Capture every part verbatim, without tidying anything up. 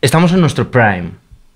estamos en nuestro prime.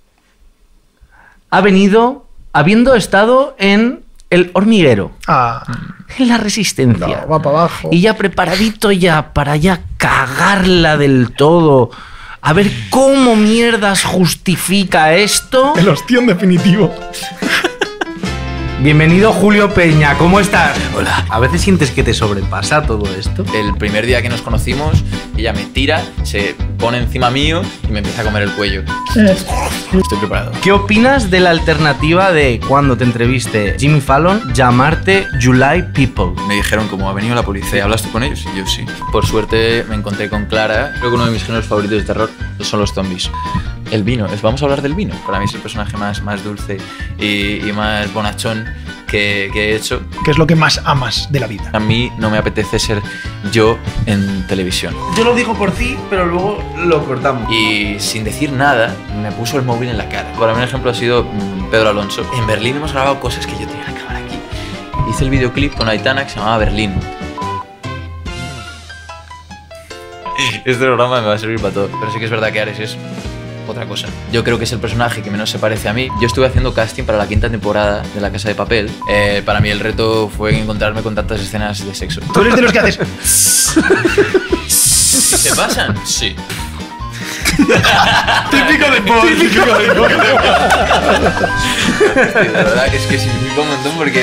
Ha venido habiendo estado en El Hormiguero, Ah, en La Resistencia. no, va para abajo. Y ya preparadito ya para ya cagarla del todo. A ver cómo mierdas justifica esto. El ostión definitivo. Bienvenido Julio Peña, ¿cómo estás? Hola. ¿A veces sientes que te sobrepasa todo esto? El primer día que nos conocimos, ella me tira, se pone encima mío y me empieza a comer el cuello. Estoy preparado. ¿Qué opinas de la alternativa de cuando te entreviste Jimmy Fallon llamarte July People? Me dijeron como ha venido la policía, ¿hablas tú con ellos? Y yo sí. Por suerte me encontré con Clara. Creo que uno de mis géneros favoritos de terror son los zombies. El vino, es, vamos a hablar del vino. Para mí es el personaje más, más dulce y, y más bonachón que, que he hecho. ¿Qué es lo que más amas de la vida? A mí no me apetece ser yo en televisión. Yo lo digo por ti, pero luego lo cortamos. Y sin decir nada, me puso el móvil en la cara. Para mí un ejemplo ha sido mm, Pedro Alonso. En Berlín hemos grabado cosas que yo tenía la cámara aquí. Hice el videoclip con Aitana que se llamaba Berlín. Este programa me va a servir para todo. Pero sí que es verdad que Ares es otra cosa. Yo creo que es el personaje que menos se parece a mí. Yo estuve haciendo casting para la quinta temporada de La Casa de Papel. Eh, para mí el reto fue encontrarme con tantas escenas de sexo. Tú eres de los que haces... ¿Se pasan? Sí. Típico de Paul. Típico de Paul. Hostia, la verdad es que significa un montón porque...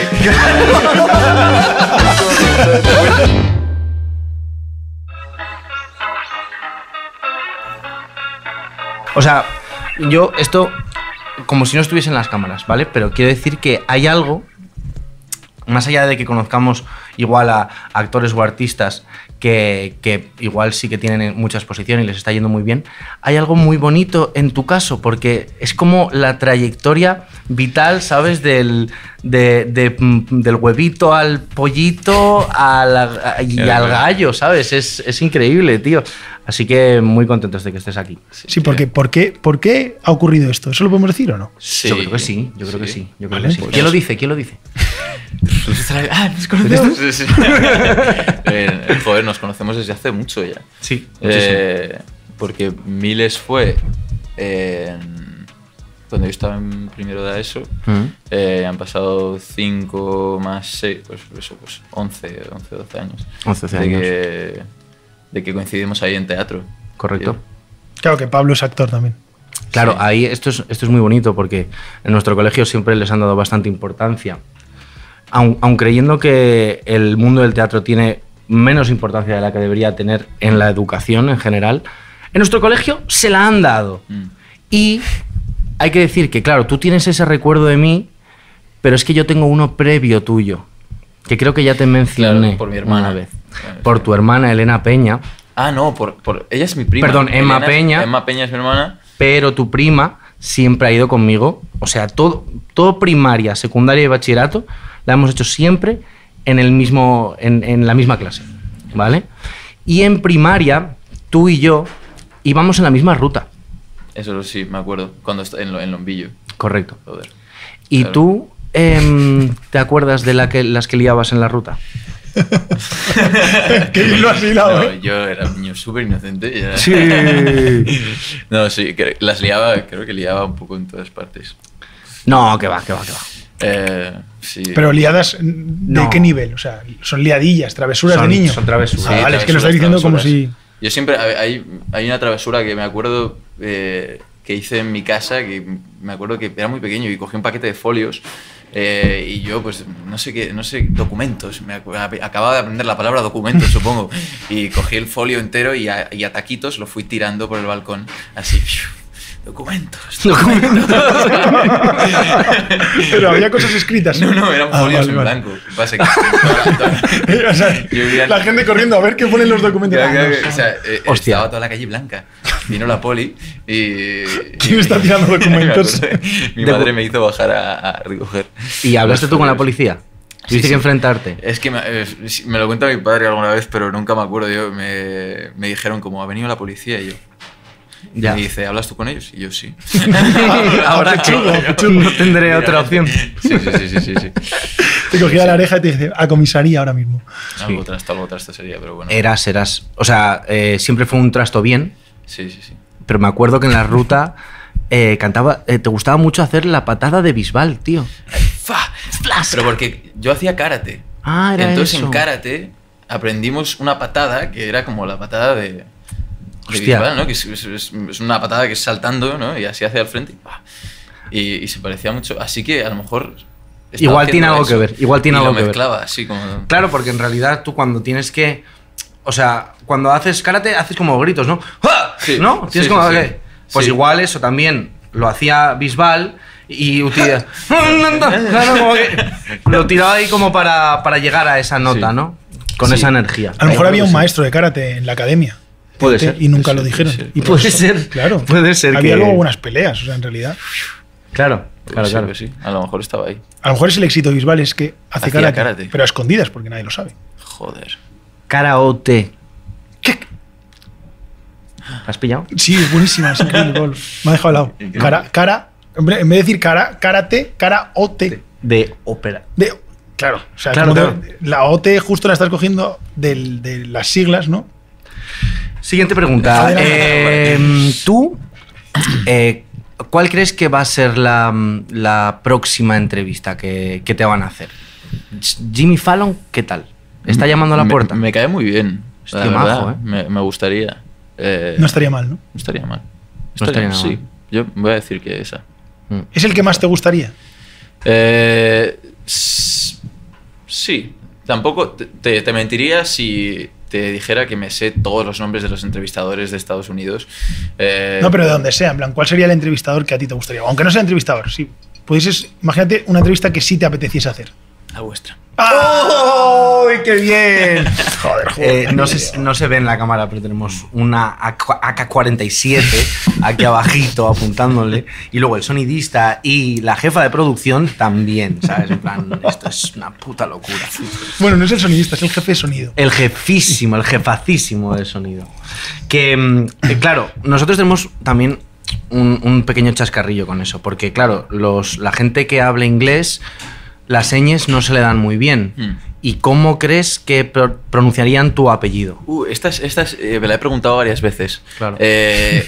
O sea, yo esto, como si no estuviese en las cámaras, ¿vale? Pero quiero decir que hay algo, más allá de que conozcamos igual a actores o artistas que, que igual sí que tienen mucha exposición y les está yendo muy bien, hay algo muy bonito en tu caso, porque es como la trayectoria vital, ¿sabes? Del, de, de, del huevito al pollito a la, a, y al gallo, ¿sabes? Es, es increíble, tío. Así que muy contentos de que estés aquí. Sí, porque ¿por qué, ¿por qué ha ocurrido esto? ¿Eso lo podemos decir o no? Sí. Yo creo que sí, yo creo Sí. que sí. Yo creo Vale, que sí. pues ¿Quién lo dice? ¿Quién lo dice? Ah, ¿nos conocemos? Sí, sí. eh, joder, nos conocemos desde hace mucho ya. Sí. Eh, porque Miles fue en- cuando yo estaba en primero de ESO. Mm. Eh, han pasado cinco más seis, pues eso, pues once, once, doce años. once, doce de años. Que, de que coincidimos ahí en teatro. Correcto. Claro que Pablo es actor también. Claro, Sí. ahí esto es, esto es muy bonito porque en nuestro colegio siempre les han dado bastante importancia. Aun, aun creyendo que el mundo del teatro tiene menos importancia de la que debería tener en la educación en general, en nuestro colegio se la han dado. Mm. Y hay que decir que, claro, tú tienes ese recuerdo de mí, pero es que yo tengo uno previo tuyo, que creo que ya te mencioné Claro, por mi hermana. una vez. Por tu hermana Elena Peña, Ah, no, por, por, ella es mi prima. Perdón, Emma Elena es- Peña. Emma Peña es mi hermana. pero tu prima siempre ha ido conmigo. O sea, todo, todo primaria, secundaria y bachillerato la hemos hecho siempre en, el mismo, en, en la misma clase, ¿vale? Y en primaria, tú y yo íbamos en la misma ruta. Eso sí, me acuerdo. Cuando está en, Lo- en Lombillo. Correcto. Joder. ¿Y Claro. tú em, te acuerdas de la que, las que liabas en la ruta? Qué bien lo has hilado, No, ¿eh? yo era un niño súper inocente. y era- Sí. No, sí, que las liaba, creo que liaba un poco en todas partes. No, que va, que va, que va. Eh, sí. Pero liadas, ¿de No. qué nivel? O sea, son liadillas, travesuras Son- de niño. son travesuras. Ah, Sí, vale, es que lo travesuras, estáis diciendo como travesuras. si... Yo siempre. Hay, hay una travesura que me acuerdo eh, que hice en mi casa, que me acuerdo que era muy pequeño y cogí un paquete de folios. eh, y yo, pues, no sé qué, no sé, documentos. Me acu- acababa de aprender la palabra documentos, supongo. Y cogí el folio entero y a, y a taquitos lo fui tirando por el balcón. Así. Documentos. Documentos. Pero había cosas escritas. No, no, eran Ah, folios vale, en vale. blanco. Pasa que toda la- toda- O sea, Yo vivía en- la gente corriendo a ver qué ponen los documentos. Claro, Ah, claro, no, que- o sea, eh, Hostia. estaba toda la calle blanca. Vino la poli y... ¿Quién está tirando documentos? Mi De- madre me hizo bajar a, a recoger. ¿Y hablaste los tú con la folios. policía? Sí, ¿Tuviste sí. que enfrentarte? Es que me, eh, me lo cuenta mi padre alguna vez, pero nunca me acuerdo. Yo, me, me dijeron como, ha venido la policía y yo... Ya. Y me dice, ¿hablas tú con ellos? Y yo, sí. Ahora Qué chulo, qué chulo. no tendré otra opción. Sí, sí, sí, sí, sí, sí. Te cogía la oreja y te dice, a comisaría ahora mismo. Algo trasto, algo trasto sería, pero bueno. Eras, eras. O sea, eh, siempre fue un trasto bien. Sí, sí, sí. pero me acuerdo que en la ruta eh, cantaba, eh, te gustaba mucho hacer la patada de Bisbal, tío. ¡Fa! Pero porque yo hacía karate. Ah, era Entonces eso. en karate aprendimos una patada que era como la patada de, de Hostia. Bisbal, ¿no? Que es, es- es una patada que es saltando, ¿no? Y así hacia el frente y, ¡pa! y, y se parecía mucho. Así que a lo mejor... estaba Igual tiene haciendo algo que eso ver, igual tiene y algo lo que ver. mezclaba así como... Claro, porque en realidad tú cuando tienes que... O sea, cuando haces karate haces como gritos, ¿no? ¡Ah! Sí, ¿No? Tienes sí, como sí, que... sí. Pues Sí. igual eso también lo hacía Bisbal y utilizaba... Claro, como que lo tiraba ahí como para, para llegar a esa nota, Sí. ¿no? Con Sí. esa energía. A lo mejor Ahí había un sí. maestro de karate en la academia. Puede Este, ser, Y nunca puede lo ser, dijeron. puede ser. Y por Puede eso- ser, Claro. puede ser Había que- luego buenas peleas, o sea, en realidad. Claro, Pues claro, sí, claro. pues sí, a lo mejor estaba ahí. A lo mejor es el éxito de Bisbal, es que hace Hacía karate, karate. pero a escondidas, porque nadie lo sabe. Joder. Karaote. ¿La has pillado? Sí, es buenísima, es increíble. Pablo. Me ha dejado al lado. Increíble. Cara, cara, hombre, en vez de decir cara, karate, cara, ote. De ópera. De, claro, o sea, Claro, como de- claro. la O T justo la estás cogiendo del- de las siglas, ¿no? Siguiente pregunta. Adelante. Eh, Tú, eh, ¿cuál crees que va a ser la, la próxima entrevista que, que te van a hacer? Jimmy Fallon, ¿qué tal? ¿Está llamando a la Me- puerta? Me, cae muy bien. Hostia, la verdad. majo, ¿eh? me, me gustaría. Eh, No estaría mal, ¿no? no estaría mal. No estaría nada sí. mal. Yo voy a decir que esa. Mm. ¿Es el que más te gustaría? Eh, s- sí. Tampoco te- te, te mentiría si te dijera que me sé todos los nombres de los entrevistadores de Estados Unidos. Eh, No, pero de donde sea, en plan, ¿cuál sería el entrevistador que a ti te gustaría? Aunque no sea entrevistador, sí. Pudieses, imagínate una entrevista que sí te apeteciese hacer. La vuestra. ¡Oh, qué bien! Joder, Eh, no, se, no se ve en la cámara, pero tenemos una A K cuarenta y siete aquí abajito apuntándole. Y luego el sonidista y la jefa de producción también, ¿sabes? En plan, esto es una puta locura. Bueno, no es el sonidista, es el jefe de sonido. El jefísimo, el jefacísimo del sonido. Que, mm, eh, claro, nosotros tenemos también un, un pequeño chascarrillo con eso. Porque, claro, los, la gente que habla inglés, las señas no se le dan muy bien. Mm. ¿Y cómo crees que pro- pronunciarían tu apellido? Uh, estas, estas eh, me la he preguntado varias veces. Claro. Eh,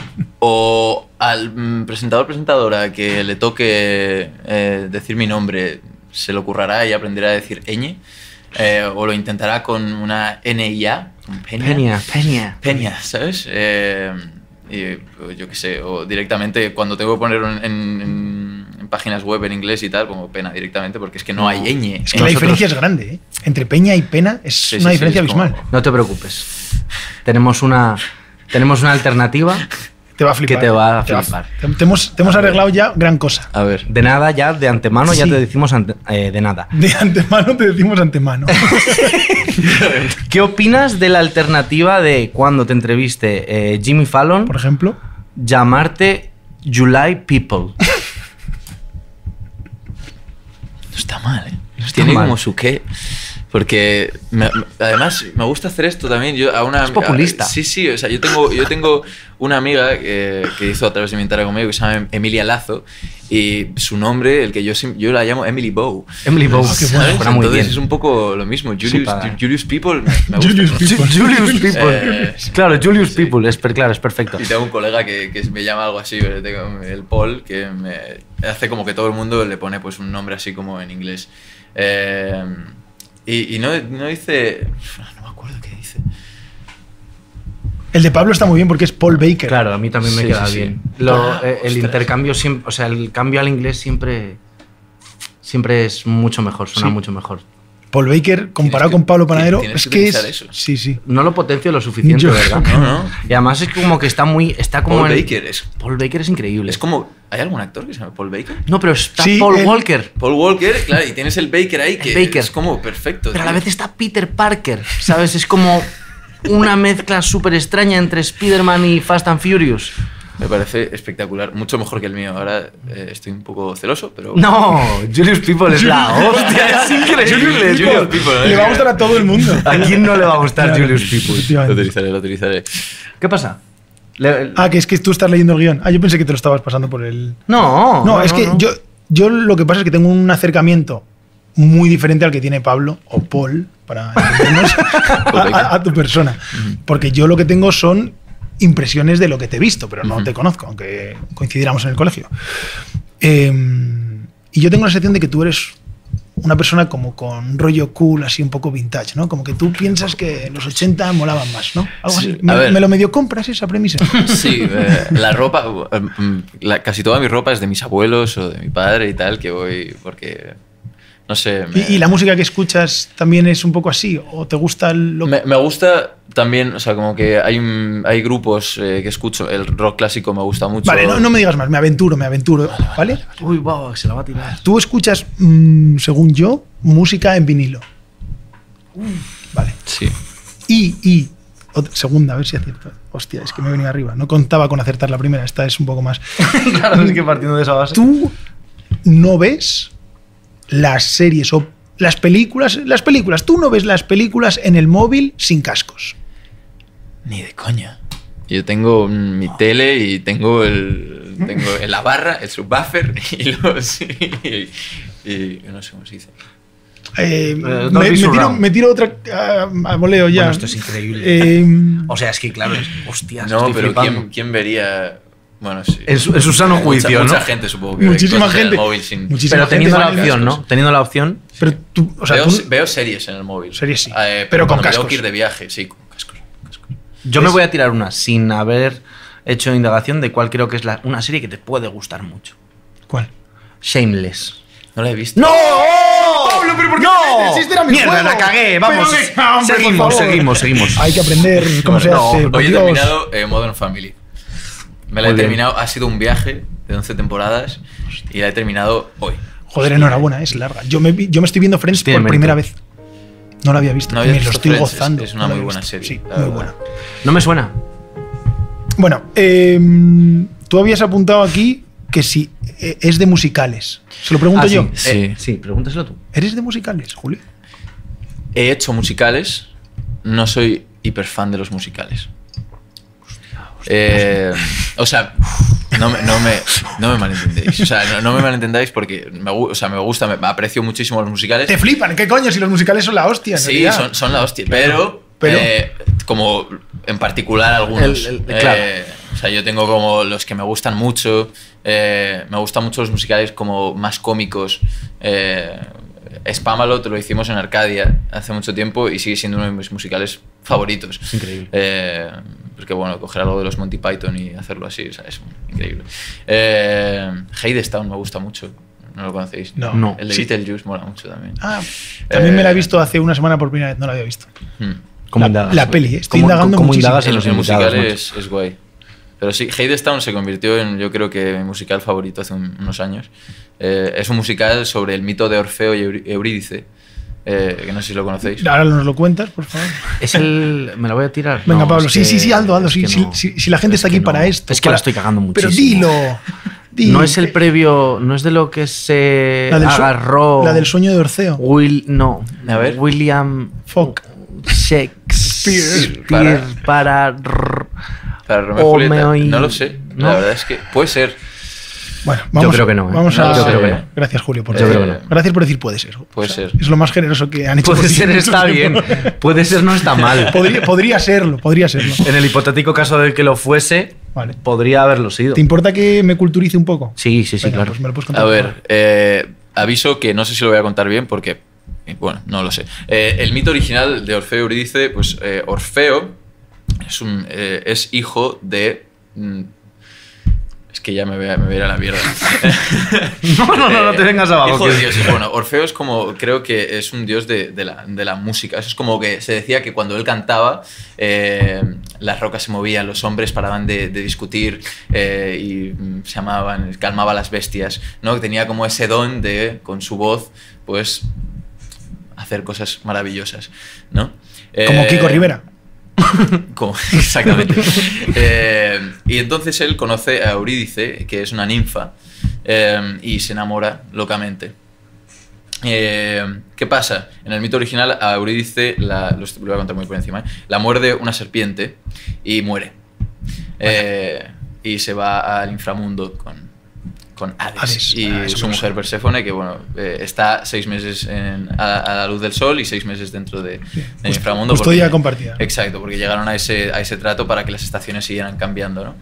o al mm, presentador presentadora que le toque eh, decir mi nombre, se le ocurrirá y aprenderá a decir ñ. Eh, o lo intentará con una N I A. con Peña. Peña, Peña. Peña, ¿sabes? Eh, y, pues, yo qué sé, o directamente cuando tengo que poner en, en- en páginas web en inglés y tal, como pena directamente, porque es que no hay ñ. Es que la Nosotros- diferencia es grande, ¿eh? Entre peña y pena es Sí, una sí, sí, diferencia es como- abismal. No te preocupes. Tenemos una, tenemos una alternativa. Te va a flipar. Que te va a Te flipar. Te, te hemos, te hemos arreglado ya gran cosa. A ver. De nada, ya de antemano, ya Sí. te decimos ante- eh, de nada. De antemano te decimos antemano. ¿Qué opinas de la alternativa de cuando te entreviste eh, Jimmy Fallon, Por ejemplo, llamarte July People? No está mal, ¿eh? está Tiene mal. como su qué. Porque me- me- además me gusta hacer esto también. Yo a una, Es populista. a- sí, sí. O sea, yo tengo, yo tengo una amiga eh, que hizo a través de Inventara conmigo que se llama Emilia Lazo. Y su nombre, el que yo, sim- yo la llamo Emily Bow. Emily Bow. Ah, qué ¿Sabes? bueno. Suena muy Entonces bien. es un poco lo mismo. Julius, padre. Julius People me me gusta. Julius People. Julius People. Eh, claro, Julius sí. People, es, per- claro, es perfecto. Y tengo un colega que, que me llama algo así, pero tengo el Paul, que me hace como que todo el mundo le pone pues un nombre así como en inglés. Eh, y, y no, no dice... No me acuerdo qué dice. el de Pablo está muy bien porque es Paul Baker. Claro, a mí también me Sí, queda sí, sí. bien. Lo- Ah, eh, el ostras. intercambio siempre, o sea, el cambio al inglés siempre, siempre es mucho mejor, suena Sí. mucho mejor. Paul Baker comparado que- con Pablo Panadero tienes es que que es. utilizar eso. Sí, sí. No lo potencio lo suficiente, Yo- ¿verdad? No, no. Y además es como que está muy, está como Paul en- Baker es, Paul Baker es increíble. es como... ¿Hay algún actor que se llama Paul Baker? No, pero está Sí, Paul él- Walker. Paul Walker, claro, y tienes el Baker ahí que Baker. es como perfecto. Pero a la tío. vez está Peter Parker, ¿sabes? Es como una mezcla súper extraña entre Spider-Man y Fast and Furious. Me parece espectacular, mucho mejor que el mío. Ahora eh, estoy un poco celoso, pero... No, Julius People es la hostia, es increíble. Julius tío. People, Le va a gustar a todo el mundo. ¿A quién no le va a gustar Claro, Julius People? Lo efectivamente. utilizaré, lo utilizaré. ¿Qué pasa? Le- Ah, que es que tú estás leyendo el guión. Ah, yo pensé que te lo estabas pasando por el. no, No, es que no. Yo, yo lo que pasa es que tengo un acercamiento muy diferente al que tiene Pablo o Paul, para entendernos, a, a- a tu persona. Porque yo lo que tengo son impresiones de lo que te he visto, pero no Uh-huh. te conozco, aunque coincidiéramos en el colegio. Eh, y yo tengo la sensación de que tú eres una persona como con rollo cool, así un poco vintage, ¿no? Como que tú piensas que los ochenta molaban más, ¿no? Algo Sí, así. a ¿Me, ver. me lo medio compras esa premisa? Sí, eh, la ropa, eh, mm, la- casi toda mi ropa es de mis abuelos o de mi padre y tal, que voy porque, no sé... me- ¿Y, y la música que escuchas también es un poco así? ¿O te gusta lo Me, me gusta también, o sea, como que hay, un- hay grupos eh, que escucho, el rock clásico me gusta mucho. Vale, no, no me digas más, me aventuro, me aventuro, ¿vale? Uy, wow, se la va a tirar. Tú escuchas, mm, según yo, música en vinilo. Vale. Sí. Y, y, otra- segunda, a ver si acierto. Hostia, es que me he venido arriba. No contaba con acertar la primera, esta es un poco más. Claro, es que partiendo de esa base. ¿Tú no ves las series o las películas? Las películas, tú no ves las películas en el móvil sin cascos. Ni de coña. Yo tengo mm, mi tele y tengo el tengo en la barra, el subwoofer y los y, y no sé cómo se dice. Eh, no me, me vi tiro, surround. me tiro otra a, a voleo ya. Bueno, esto es increíble. Eh, O sea, es que claro, es, hostias, No, estoy pero flipando. ¿quién, quién vería? Bueno, sí. En su- en su sano Mucha- juicio, mucha ¿no? gente supongo que ve Muchísima cosas en el gente. móvil sin- Muchísima Pero gente teniendo la con opción, cascos. ¿no? Teniendo la opción. pero tú, o sea, veo, tú- veo series en el móvil. Series sí, Eh, pero con cuando me cascos. tengo que ir de viaje, sí, con cascos. cascos. Yo me Es- voy a tirar una sin haber hecho indagación de cuál creo que es la, una serie que te puede gustar mucho. ¿Cuál? Shameless. No la he visto. ¡No! Pablo, pero ¿por qué ¡No! me- si este era mi ¡Mierda, juego! la cagué! Vamos, Pero venga, hombre, por seguimos, favor. seguimos, seguimos. Hay que aprender cómo se No, hace. por Hoy he Dios. terminado eh, Modern Family. Me la Muy he bien. terminado, ha sido un viaje de once temporadas y la he terminado hoy. Joder, enhorabuena, es larga. Yo me, vi- yo me estoy viendo Friends Tiene por mérito. primera vez. No la había visto. No y había me lo visto estoy Friends, es- gozando. es una No la muy había buena visto. serie, Sí, la muy verdad. buena. No me suena. Bueno, eh, tú habías apuntado aquí que si eh, es de musicales. Se lo pregunto Ah, yo. Sí, Sí. Eh, sí, pregúntaselo tú. ¿Eres de musicales, Julio? He hecho musicales, no soy hiper fan de los musicales. Eh, o sea, no me, no, me, no me malentendéis. O sea, no, no me malentendáis porque me, gu- o sea, me gusta, me aprecio muchísimo los musicales. Te flipan, ¿qué coño? Si los musicales son la hostia. en Sí, realidad. son, son la hostia. Pero, pero- eh, como en particular algunos. El- el- claro. eh, o sea, yo tengo como los que me gustan mucho. eh, me gustan mucho los musicales como más cómicos. Eh, Spamalot lo hicimos en Arcadia hace mucho tiempo y sigue siendo uno de mis musicales favoritos. Es increíble. Eh, porque bueno, coger algo de los Monty Python y hacerlo así, o sea, es increíble. Eh, Hadestown me gusta mucho. ¿No lo conocéis? No. No. El de Sí. Beetlejuice mola mucho también. Ah, también me la he Eh, visto hace una semana por primera vez, no la había visto. Hmm. ¿Cómo La- indagas? la peli, estoy ¿Cómo- indagando cómo muchísimo. indagas en El, los el invitados, musical macho? es, es guay. Pero sí, Hadestown se convirtió en, yo creo que mi musical favorito hace un- unos años. Eh, es un musical sobre el mito de Orfeo y Eurí- Eurídice, eh, que no sé si lo conocéis. Ahora nos lo cuentas, por favor. Es el. Me la voy a tirar. Venga, No, Pablo, es sí, que- sí, sí, Aldo, Aldo, es sí, que sí, no. sí, si la gente Es está aquí que para no. esto. Es que la para- estoy cagando Pero muchísimo. dilo. di. No es el previo. No es de lo que se La del, su- agarró. la del sueño de Orfeo. Will, no. A ver. William Fuck. Shakespeare Para- para. Para Romeo y O Julieta, me oí- no lo sé. ¿no? La verdad es que puede ser. Bueno, vamos, creo que no, ¿eh? Vamos No, a. yo creo que no. Gracias, Julio, por Yo decir- creo que no. Gracias por decir puede ser. Puede ser. Es lo más generoso que han hecho. Puede por ti ser, en mucho está bien. tiempo. Puede ser, no está mal. Podría, podría serlo, podría serlo. En el hipotético caso de que lo fuese, Vale. podría haberlo sido. ¿Te importa que me culturice un poco? Sí, sí, sí, Venga, claro. pues me lo puedes contar. A por ver, favor. eh, aviso que no sé si lo voy a contar bien porque, eh, bueno, no lo sé. Eh, el mito original de Orfeo y Eurídice, pues eh, Orfeo es, un, eh, es hijo de... mm, es que ya me voy a, me voy a ir a la mierda. No, no, no, no te vengas abajo. Hijo de que- dioses. Bueno, Orfeo es como, creo que es un dios de, de la, de la música. Eso es como que se decía que cuando él cantaba, eh, las rocas se movían, los hombres paraban de, de discutir eh, y mm, se amaban, calmaba a las bestias, ¿no? Que tenía como ese don de, con su voz, pues, hacer cosas maravillosas, ¿no? Como Eh, Kiko Rivera. como- exactamente. Eh, y entonces él conoce a Eurídice, que es una ninfa, eh, y se enamora locamente. Eh, ¿Qué pasa? En el mito original a Eurídice, la, lo voy a contar muy por encima, ¿eh? La muerde una serpiente y muere. Eh, y se va al inframundo con, con Hades, Hades. y Ah, eso su me mujer suena. Perséfone, que bueno, eh, está seis meses en- a, a la luz del sol y seis meses dentro de, Sí, del cust- inframundo. custodia porque- compartida, ¿no? Exacto, porque llegaron a ese, a ese trato para que las estaciones siguieran cambiando, ¿no?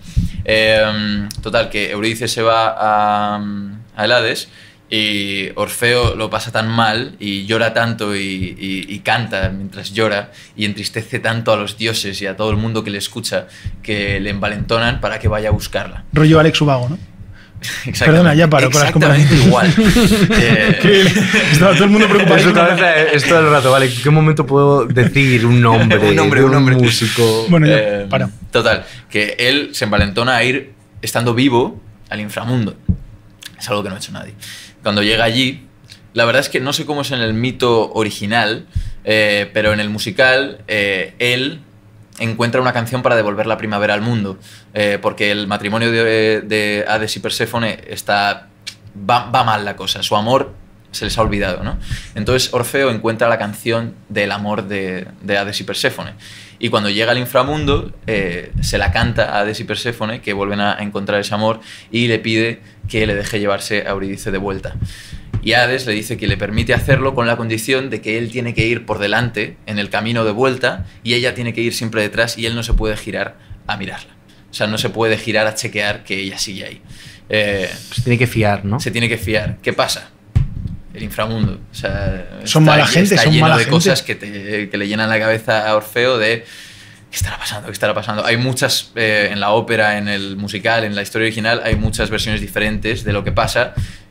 Eh, total, que Eurídice se va a, a el Hades y Orfeo lo pasa tan mal y llora tanto y, y- y canta mientras llora y entristece tanto a los dioses y a todo el mundo que le escucha que le envalentonan para que vaya a buscarla. Rollo Alex Ubago, ¿no? Exactamente. Perdona, ya paro con las Exactamente comparaciones. igual. Eh, Que estaba todo el mundo preocupado. Eso otra vez es todo el rato, ¿vale? ¿En qué momento puedo decir un nombre? Un nombre, de un nombre. músico. Bueno, ya, Eh, para. Total, que él se envalentona a ir, estando vivo, al inframundo. Es algo que no ha hecho nadie. Cuando llega allí, la verdad es que no sé cómo es en el mito original, eh, pero en el musical, eh, él encuentra una canción para devolver la primavera al mundo, eh, porque el matrimonio de, de Hades y Perséfone está, va, va mal la cosa, su amor se les ha olvidado, ¿no? Entonces Orfeo encuentra la canción del amor de, de Hades y Perséfone. Y cuando llega al inframundo, eh, se la canta a Hades y Perséfone, que vuelven a encontrar ese amor, y le pide que le deje llevarse a Eurídice de vuelta. Y Hades le dice que le permite hacerlo con la condición de que él tiene que ir por delante en el camino de vuelta y ella tiene que ir siempre detrás y él no se puede girar a mirarla. O sea, no se puede girar a chequear que ella sigue ahí. Eh, Se tiene que fiar, ¿no? se tiene que fiar. ¿Qué pasa? El inframundo. O sea, Son está- mala gente, está son lleno mala de gente. cosas que, te- que le llenan la cabeza a Orfeo de ¿qué estará pasando? ¿Qué estará pasando? Hay muchas, eh, en la ópera, en el musical, en la historia original, hay muchas versiones diferentes de lo que pasa.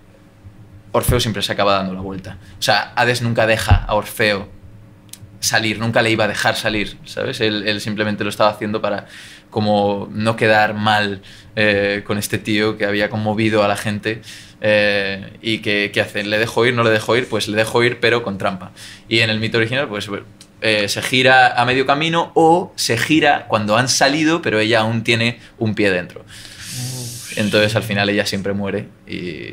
Orfeo siempre se acaba dando la vuelta. O sea, Hades nunca deja a Orfeo salir, nunca le iba a dejar salir, ¿sabes? Él, él simplemente lo estaba haciendo para como no quedar mal eh, con este tío que había conmovido a la gente eh, y que, ¿qué hace? ¿Le dejo ir? ¿No le dejo ir? Pues le dejo ir, pero con trampa. Y en el mito original, pues eh, se gira a medio camino o se gira cuando han salido, pero ella aún tiene un pie dentro. Entonces al final ella siempre muere y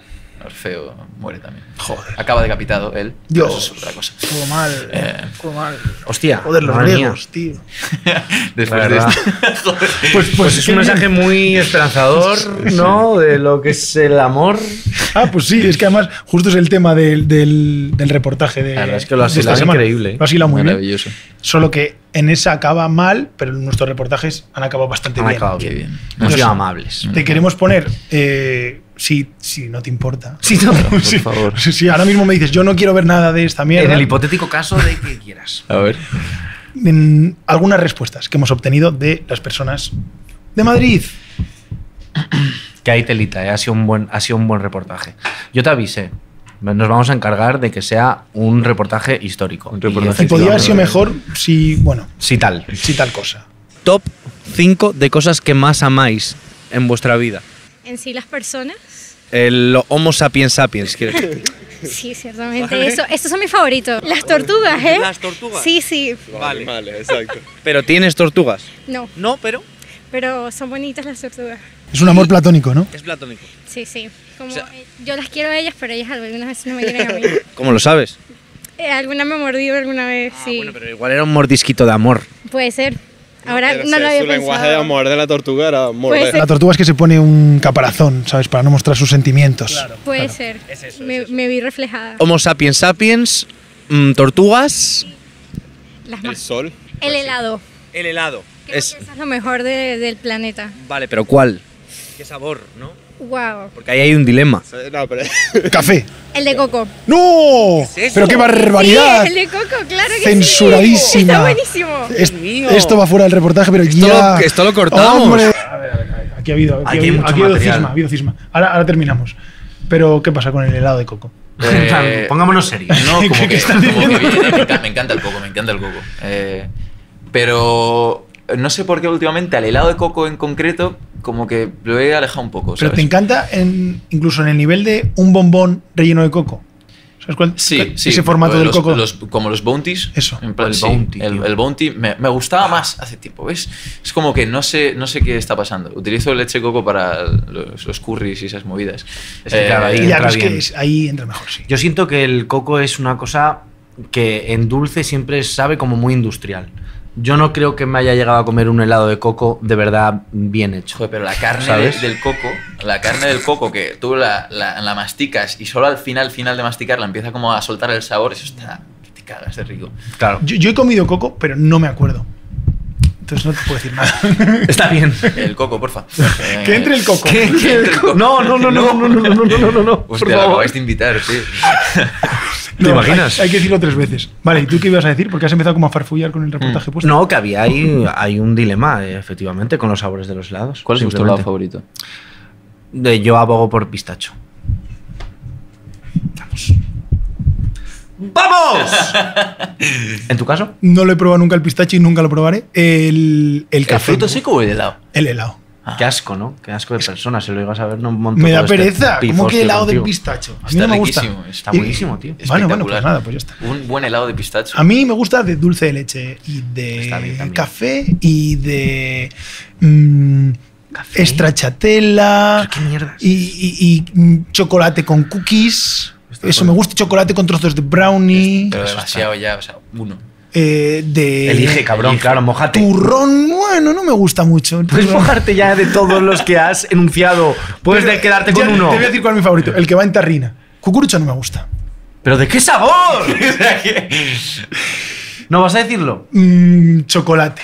Orfeo muere también. Joder. Acaba decapitado él. pero eso es otra cosa. Todo mal. Eh, todo mal. Hostia. Joder, los madre griegos, tío. Después La de verdad. esto. Joder. Pues, Pues es un mensaje muy esperanzador, ¿no? De lo que es el amor. Ah, pues sí, es que además justo es el tema del, del, del reportaje de, La verdad es que lo has de esta hilado semana. increíble, ¿eh? Lo has hilado muy bien. Maravilloso. Solo que en esa acaba mal, pero nuestros reportajes han acabado bastante Han bien. acabado Qué bien. bien. Hemos sido Entonces, amables. Te queremos poner, eh, si, si no te importa. Sí, no, por Sí, favor. Si si ahora mismo me dices, yo no quiero ver nada de esta mierda. En el hipotético caso de que quieras. A ver. en algunas respuestas que hemos obtenido de las personas de Madrid. Que hay telita, ¿eh? ha, sido un buen, ha sido un buen reportaje. Yo te avisé. Nos vamos a encargar de que sea un reportaje histórico. Un reportaje Y podría haber sido efectivamente- mejor si, bueno, Si tal. si tal cosa. Top cinco de cosas que más amáis en vuestra vida. En sí las personas. El Homo sapiens sapiens, ¿quieres decir? Sí, ciertamente. Eso, esos son mis favoritos. Las tortugas, ¿eh? ¿Las tortugas? Sí, sí. Vale, vale, exacto. Pero tienes tortugas. No, No, pero pero son bonitas las tortugas. Es un amor platónico, ¿no? es platónico. Sí, sí. Como, O sea- eh, yo las quiero a ellas, pero ellas algunas veces no me quieren a mí. ¿Cómo lo sabes? Eh, alguna me ha mordido alguna vez, Ah, sí. bueno, pero igual era un mordisquito de amor. Puede ser. Ahora Pero no sé, lo había su lenguaje pensado. de amor de la tortuga era morder. Puede ser. La tortuga es que se pone un caparazón, ¿sabes? Para no mostrar sus sentimientos. Puede ser. me, me vi reflejada. Homo sapiens sapiens, mm, tortugas, Las El más- sol. El helado. el helado. Creo Es, que eso es lo mejor de- del planeta. vale, pero ¿cuál? ¿Qué sabor, no? Wow. Porque ahí hay un dilema. No, pero Café. El de coco. ¡No! eso? ¡Pero qué barbaridad! Sí, el de coco, claro que Censuradísima. sí. Está buenísimo. Es- mío. esto va fuera del reportaje, pero Esto ya. lo- esto lo cortamos. Hombre. A ver, a ver, aquí ha habido, aquí Aquí ha hay habido, mucho aquí ha habido material. cisma, ha habido cisma. Ahora, ahora terminamos. Pero, ¿qué pasa con el helado de coco? En plan, Eh, pongámonos serios. No, como ¿Qué- que, qué estás como que diciendo? viene, me, encanta, me encanta el coco, me encanta el coco. Eh, pero no sé por qué últimamente al helado de coco en concreto, como que lo he alejado un poco. Pero ¿sabes? te encanta en, incluso en el nivel de un bombón relleno de coco. ¿Sabes cuál? Sí, sí. Ese formato los- del coco. los- como los bounties. Eso. En plan, El sí, bounty, el, tío. el bounty me, me gustaba más hace tiempo, ¿ves? Es como que no sé, no sé qué está pasando. Utilizo leche de coco para los, los curries y esas movidas. Es que claro, ahí Ya, entra pero es que bien. es- ahí entra mejor, sí. Yo siento que el coco es una cosa que en dulce siempre sabe como muy industrial. yo no creo que me haya llegado a comer un helado de coco de verdad bien hecho. Joder, pero la carne de, ¿sabes? del coco, la carne del coco que tú la, la, la masticas y solo al final, final de masticarla empieza como a soltar el sabor, eso está, que te cagas de rico. Claro. Yo, yo he comido coco, pero no me acuerdo. Entonces no te puedo decir nada. Está bien. El coco, porfa. Eh, Que entre el coco. ¿Qué? Que entre el coco. No, no, no, no, no, no, no, no, no, no, no. Por Hostia, lo favor. acabáis de invitar, tío. ¿Te No, imaginas? Hay, hay que decirlo tres veces. Vale, ¿y tú qué ibas a decir? Porque has empezado como a farfullar con el reportaje puesto. No, que había ahí hay un dilema, eh, efectivamente, con los sabores de los helados. ¿Cuál es vuestro helado simplemente. favorito? De- Yo abogo por pistacho. Vamos. ¡Vamos! ¿En tu caso? No lo he probado nunca el pistacho y nunca lo probaré. El, el ¿El café. fruto seco o el helado? El helado. Qué asco, ¿no? Qué asco de persona. Si lo ibas a ver, no monto Me da todo este pereza. ¿Cómo pifostio que helado de contigo. pistacho? A mí Está no me gusta. riquísimo, está Y- buenísimo, tío. Bueno, bueno, pues Espectacular. nada, pues ya está. Un buen helado de pistacho. A mí me gusta de dulce de leche y Está bien de también. café y de mm, ¿Café? stracciatella ¿Pero qué mierdas? y, y- y, mm, chocolate con cookies. Estoy Eso de me acuerdo. gusta, chocolate con trozos de brownie, Pero Eso demasiado ya, o sea, uno. eh, de Elige, cabrón, Elige. claro, mojate. turrón. Bueno, no me gusta mucho. el Puedes turrón. mojarte ya de todos los que has enunciado. Puedes Pero, de quedarte ya con uno. Te voy a decir cuál es mi favorito, el que va en tarrina. Cucurucho no me gusta. ¿Pero de qué sabor? ¿No vas a decirlo? Mm, chocolate.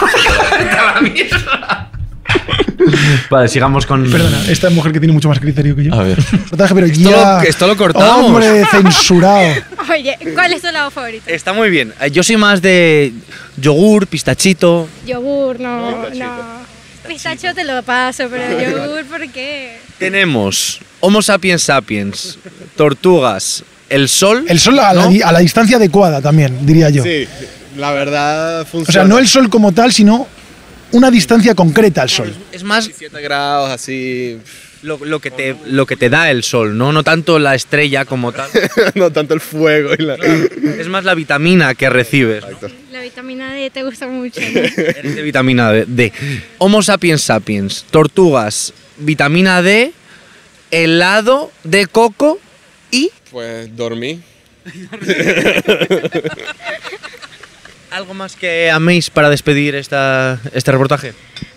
Vale, sigamos con... Perdona, esta mujer que tiene mucho más criterio que yo. A ver. Reportaje, pero Esto ya. lo- que esto lo cortamos. Hombre, censurado. Oye, ¿cuál es tu helado favorito? Está muy bien. Eh, Yo soy más de yogur, pistachito. Yogur, no, no. Pistacho te lo paso, pero yogur, ¿por qué? Tenemos Homo sapiens sapiens, tortugas, el sol. El sol a la, ¿no? di- a la distancia adecuada también, diría yo. Sí, la verdad funciona. O sea, no el sol como tal, sino una distancia concreta al sol. Es más siete grados así. lo, lo que te, lo que te da el sol, ¿no? No tanto la estrella como tal. No tanto el fuego y la. Es más la vitamina que recibes. ¿no? La vitamina D te gusta mucho, ¿no? Eres de vitamina D. Homo sapiens sapiens, tortugas, vitamina D, helado de coco y Pues dormí. algo más que améis para despedir esta, este reportaje.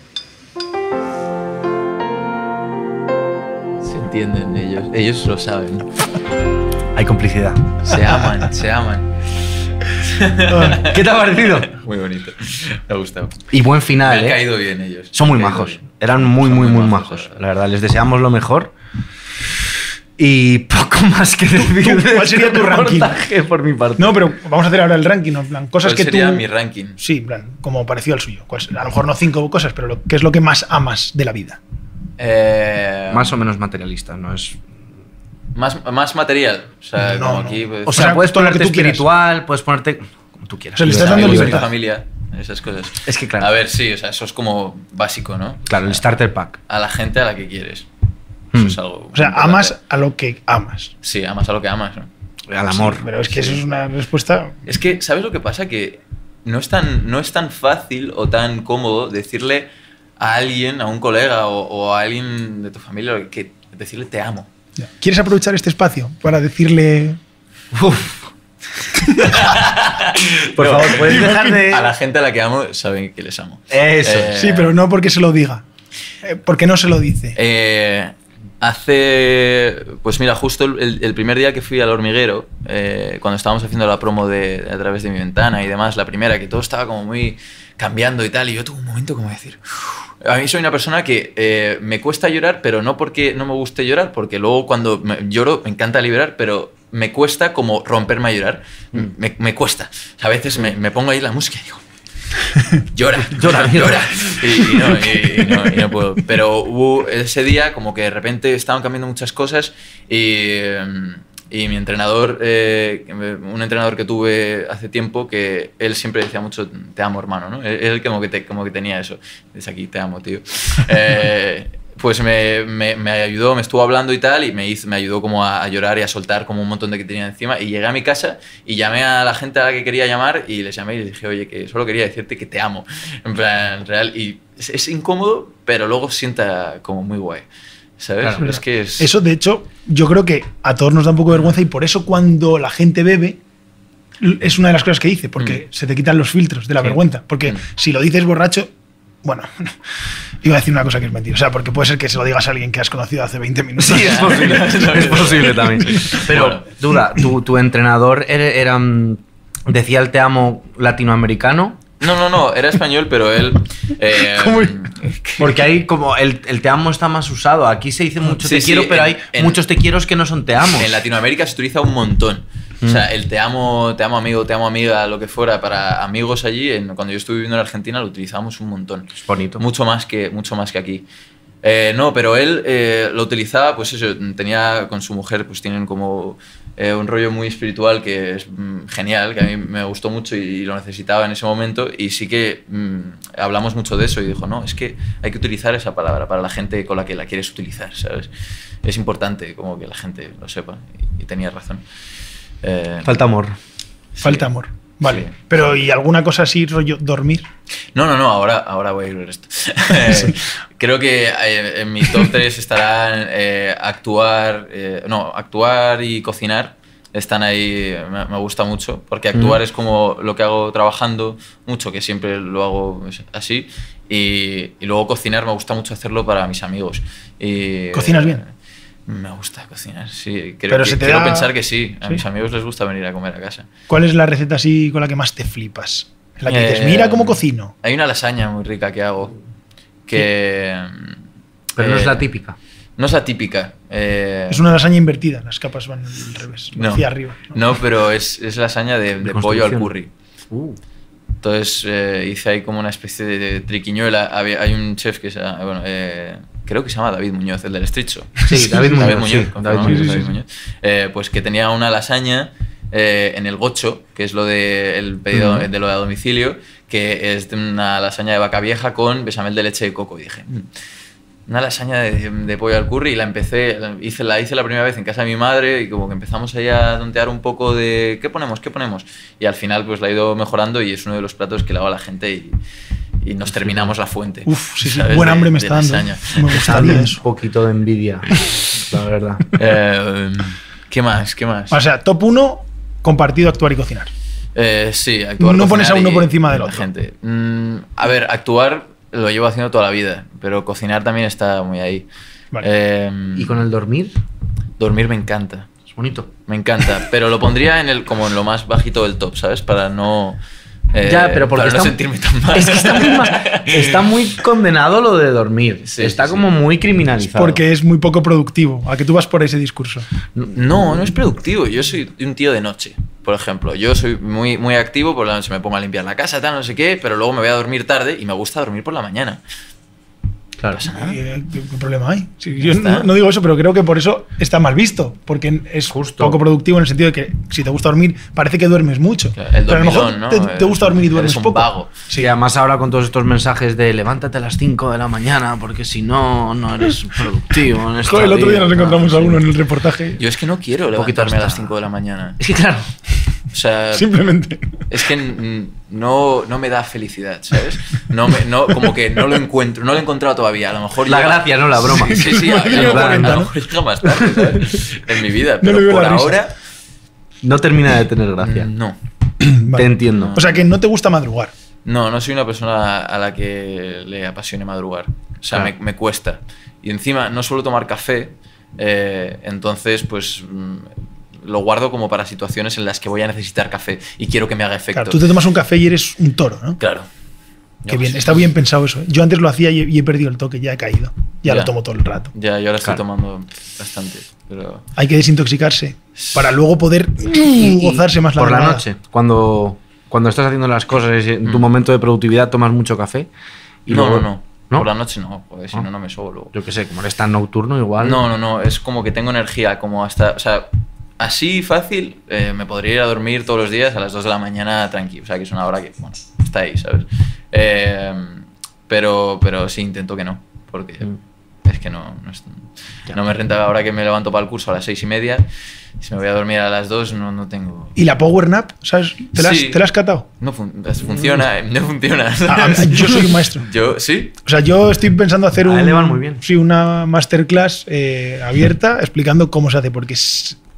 Se entienden ellos, ellos lo saben. Hay complicidad. Se aman, se aman. ¿Qué te ha parecido? Muy bonito. Me ha gustado. Y buen Me final, han ¿eh? caído bien ellos. Son muy Me han caído majos. bien. Eran muy, Son muy, muy majos, majos. la verdad. La verdad, les deseamos lo mejor. Y poco más que decir. tú, de ¿cuál sería este tu ranking? reportaje por mi parte. No, pero vamos a hacer ahora el ranking, ¿no? En plan, cosas ¿Cuál que sería tú. mi ranking? Sí, en plan, como parecido al suyo. Pues, a lo mejor no cinco cosas, pero lo, ¿qué es lo que más amas de la vida? Eh, Más o menos materialista, no es. más, más material. O sea, No, como no. aquí. Pues, O sea, sea, puedes todo lo que ponerte tú quieras. espiritual, puedes ponerte. Como tú quieras. O sea, le mis estás dando amigos, mi libertad. familia, esas cosas. Es que claro. A ver, sí, o sea, eso es como básico, ¿no? Claro, el starter pack. A la gente a la que quieres. Eso Hmm. es algo. O sea, importante. amas a lo que amas. Sí, amas a lo que amas, ¿no? Al amor. Sí, pero es que eso es una respuesta. Es que, ¿sabes lo que pasa? Que no es tan, no es tan fácil o tan cómodo decirle a alguien, a un colega o, o a alguien de tu familia, que decirle te amo. ¿Quieres aprovechar este espacio para decirle. Por No, favor, puedes dejar de. A la gente a la que amo, saben que les amo. Eso. Eh, Sí, pero no porque se lo diga. Eh, porque no se lo dice. Eh, hace. Pues mira, justo el, el- el primer día que fui al hormiguero, eh, cuando estábamos haciendo la promo de, de A través de mi ventana y demás, la primera, que todo estaba como muy cambiando y tal, y yo tuve un momento como de decir. "Uf". A mí soy una persona que eh, me cuesta llorar, pero no porque no me guste llorar, porque luego cuando me- lloro me encanta liberar, pero me cuesta como romperme a llorar. Me, me cuesta. A veces me, me pongo ahí la música y digo. Llora, llora, llora. Y, y no, y- y no, y no puedo. Pero hubo ese día como que de repente estaban cambiando muchas cosas y, eh, y mi entrenador, eh, un entrenador que tuve hace tiempo, que él siempre decía mucho, te amo hermano, ¿no? Él, él como, que te- como que tenía eso. Desde aquí, te amo, tío. Eh, pues me, me, me ayudó, me estuvo hablando y tal, y me, hizo, me ayudó como a, a llorar y a soltar como un montón de que tenía encima. Y llegué a mi casa y llamé a la gente a la que quería llamar y les llamé y les dije, oye, que solo quería decirte que te amo. En plan, real. Y es, es incómodo, pero luego sienta como muy guay. ¿Sabes? Claro, Pero es que es... Eso, de hecho, yo creo que a todos nos da un poco de vergüenza y por eso cuando la gente bebe, es una de las cosas que dice, porque Mm. se te quitan los filtros de la Sí. vergüenza. Porque Mm. si lo dices borracho, bueno, iba a decir una cosa que es mentira. O sea, porque puede ser que se lo digas a alguien que has conocido hace veinte minutos. Sí, es posible. Es posible también. Pero, Bueno. duda, ¿tu, tu entrenador era, era, mm, decía el te amo latinoamericano? No, no, no, era español, pero él... eh, ¿Cómo? Porque ahí como el, el te amo está más usado. Aquí se dice mucho Sí, te sí, quiero, pero en- hay en- muchos te quieros que no son te amos. En Latinoamérica se utiliza un montón. O sea, el te amo, te amo amigo, te amo amiga, lo que fuera, para amigos allí, en- cuando yo estuve viviendo en Argentina lo utilizábamos un montón. Es bonito. Mucho más que, mucho más que aquí. Eh, no, pero él eh, lo utilizaba, pues eso, tenía con su mujer, pues tienen como eh, un rollo muy espiritual que es mm, genial, que a mí me gustó mucho y, lo necesitaba en ese momento, y sí que mm, hablamos mucho de eso y dijo, no, es que hay que utilizar esa palabra para la gente con la que la quieres utilizar, ¿sabes? Es importante como que la gente lo sepa, y, y tenía razón. Eh, Falta amor. Falta amor. Vale. Sí. Pero, ¿y alguna cosa así, rollo dormir? No, no, no, ahora, ahora voy a ir a esto. Eh, Creo que eh, en mi top tres estarán eh, actuar, eh, no, actuar y cocinar. Están ahí, me, me gusta mucho, porque actuar Mm. es como lo que hago trabajando mucho, que siempre lo hago así. Y, y luego cocinar, me gusta mucho hacerlo para mis amigos. Y, ¿Cocinas bien? Me gusta cocinar, sí. Creo Pero que- se te quiero da- pensar que sí. A ¿Sí? mis amigos les gusta venir a comer a casa. ¿Cuál es la receta así con la que más te flipas? En la que dices, Eh, mira cómo cocino. Hay una lasaña muy rica que hago, que... Pero no es eh, la típica. No es atípica. eh, Es una lasaña invertida, las capas van al revés, no, hacia arriba. no, pero es, es lasaña de, de pollo al construcción. curry. Uh. Entonces eh, hice ahí como una especie de, de triquiñuela. Había- hay un chef que se llama, bueno, eh, creo que se llama David Muñoz, el del Street Show. Sí, David Muñoz, sí, confirmamos, David Muñoz, David sí, sí. Muñoz. Eh, pues que tenía una lasaña eh, en el gocho, que es lo de el pedido Ujú. de lo de a domicilio, que es de una lasaña de vaca vieja con bechamel de leche de coco. Y dije, "Mm, una lasaña de, de pollo al curry", y la empecé, la hice, la hice la primera vez en casa de mi madre, y como que empezamos ahí a tontear un poco de ¿qué ponemos? ¿Qué ponemos? Y al final pues la he ido mejorando y es uno de los platos que le hago a la gente y, y nos terminamos la fuente. Uf, sí, sí, ¿sabes? buen De- hambre me de está dando. lasaña. Me Dame gustaría un eso. poquito de envidia, la verdad. Eh, ¿Qué más? ¿Qué más? O sea, top uno, compartido, actuar y cocinar. Eh, sí, actuar. No pones a cocinar uno y- por encima del y la otro. gente. Mm, a ver, actuar lo llevo haciendo toda la vida, pero cocinar también está muy ahí. Vale. Eh, ¿Y con el dormir? dormir me encanta. Es bonito. Me encanta, pero lo pondría en el, como en lo más bajito del top, ¿sabes? Para no, eh, Ya, pero porque para no está- sentirme tan mal. Es que está muy, ma- está muy condenado lo de dormir. Sí, está sí, como sí. muy criminalizado. Porque es muy poco productivo. A que tú vas por ese discurso. No, no es productivo. Yo soy un tío de noche, por ejemplo. Yo soy muy, muy activo, por la noche me pongo a limpiar la casa, tal, no sé qué, pero luego me voy a dormir tarde y me gusta dormir por la mañana. Claro. Ah. ¿Qué, qué problema hay? Sí, Ya yo está. no, no digo eso, pero creo que por eso está mal visto. Porque es Justo. poco productivo en el sentido de que si te gusta dormir, parece que duermes mucho. Claro, el pero a lo mejor dormilón, ¿no? te, te gusta dormir y duermes Eres un poco. vago. Sí, además ahora con todos estos mensajes de levántate a las cinco de la mañana porque si no, no eres productivo. En esta Joder, el otro día vida, nos tal, encontramos sí. a uno en el reportaje. Yo es que no quiero Un poquito levantarme a las hasta- cinco de la mañana. Es que claro. O sea, Simplemente. es que mm, no, no me da felicidad, ¿sabes? No me, no, como que no lo encuentro, no lo he encontrado todavía. A lo mejor La llega- gracia, no la broma. Sí, sí, sí, a, a Tiene lo mejor- cuarenta, a lo ¿no? mejor llega más tarde, ¿sabes? En mi vida, No pero le veo por la risa. ahora No termina de tener gracia. no. Vale. Te entiendo. O sea, que no te gusta madrugar. No, no soy una persona a la que le apasione madrugar. O sea, Claro. me, me cuesta. Y encima no suelo tomar café, eh, entonces pues mm, lo guardo como para situaciones en las que voy a necesitar café y quiero que me haga efecto. Claro, tú te tomas un café y eres un toro, ¿no? Claro. Qué Yo bien, sí. está bien pensado eso. ¿eh? Yo antes lo hacía y, y he perdido el toque, ya he caído. Ya, Ya. lo tomo todo el rato. Ya, yo ahora estoy Claro. tomando bastante. Pero Hay que desintoxicarse para luego poder Y- y gozarse más la por la madrugada. noche, cuando, cuando estás haciendo las cosas y en tu Mm. momento de productividad tomas mucho café. Y no, luego- no, no, ¿No? Por la noche no, joder, si Ah. no, no me sobo luego. Yo qué sé, como eres tan nocturno, igual. No, no, no, es como que tengo energía, como hasta, o sea, así fácil, eh, me podría ir a dormir todos los días a las dos de la mañana tranqui, o sea, que es una hora que, bueno, está ahí, ¿sabes? Eh, pero, pero sí, intento que no, porque Mm. es que no, no, es- Ya. no me renta ahora que me levanto para el curso a las seis y media, si me voy a dormir a las dos no, no tengo... ¿Y la power nap? ¿Sabes? ¿Te la has, Sí. te la has catado? No fun- funciona, eh, no funciona. Ah, ah, yo soy un maestro. Yo, ¿sí? O sea, yo estoy pensando hacer A un, él le van muy bien. Sí, una masterclass eh, abierta explicando cómo se hace, porque es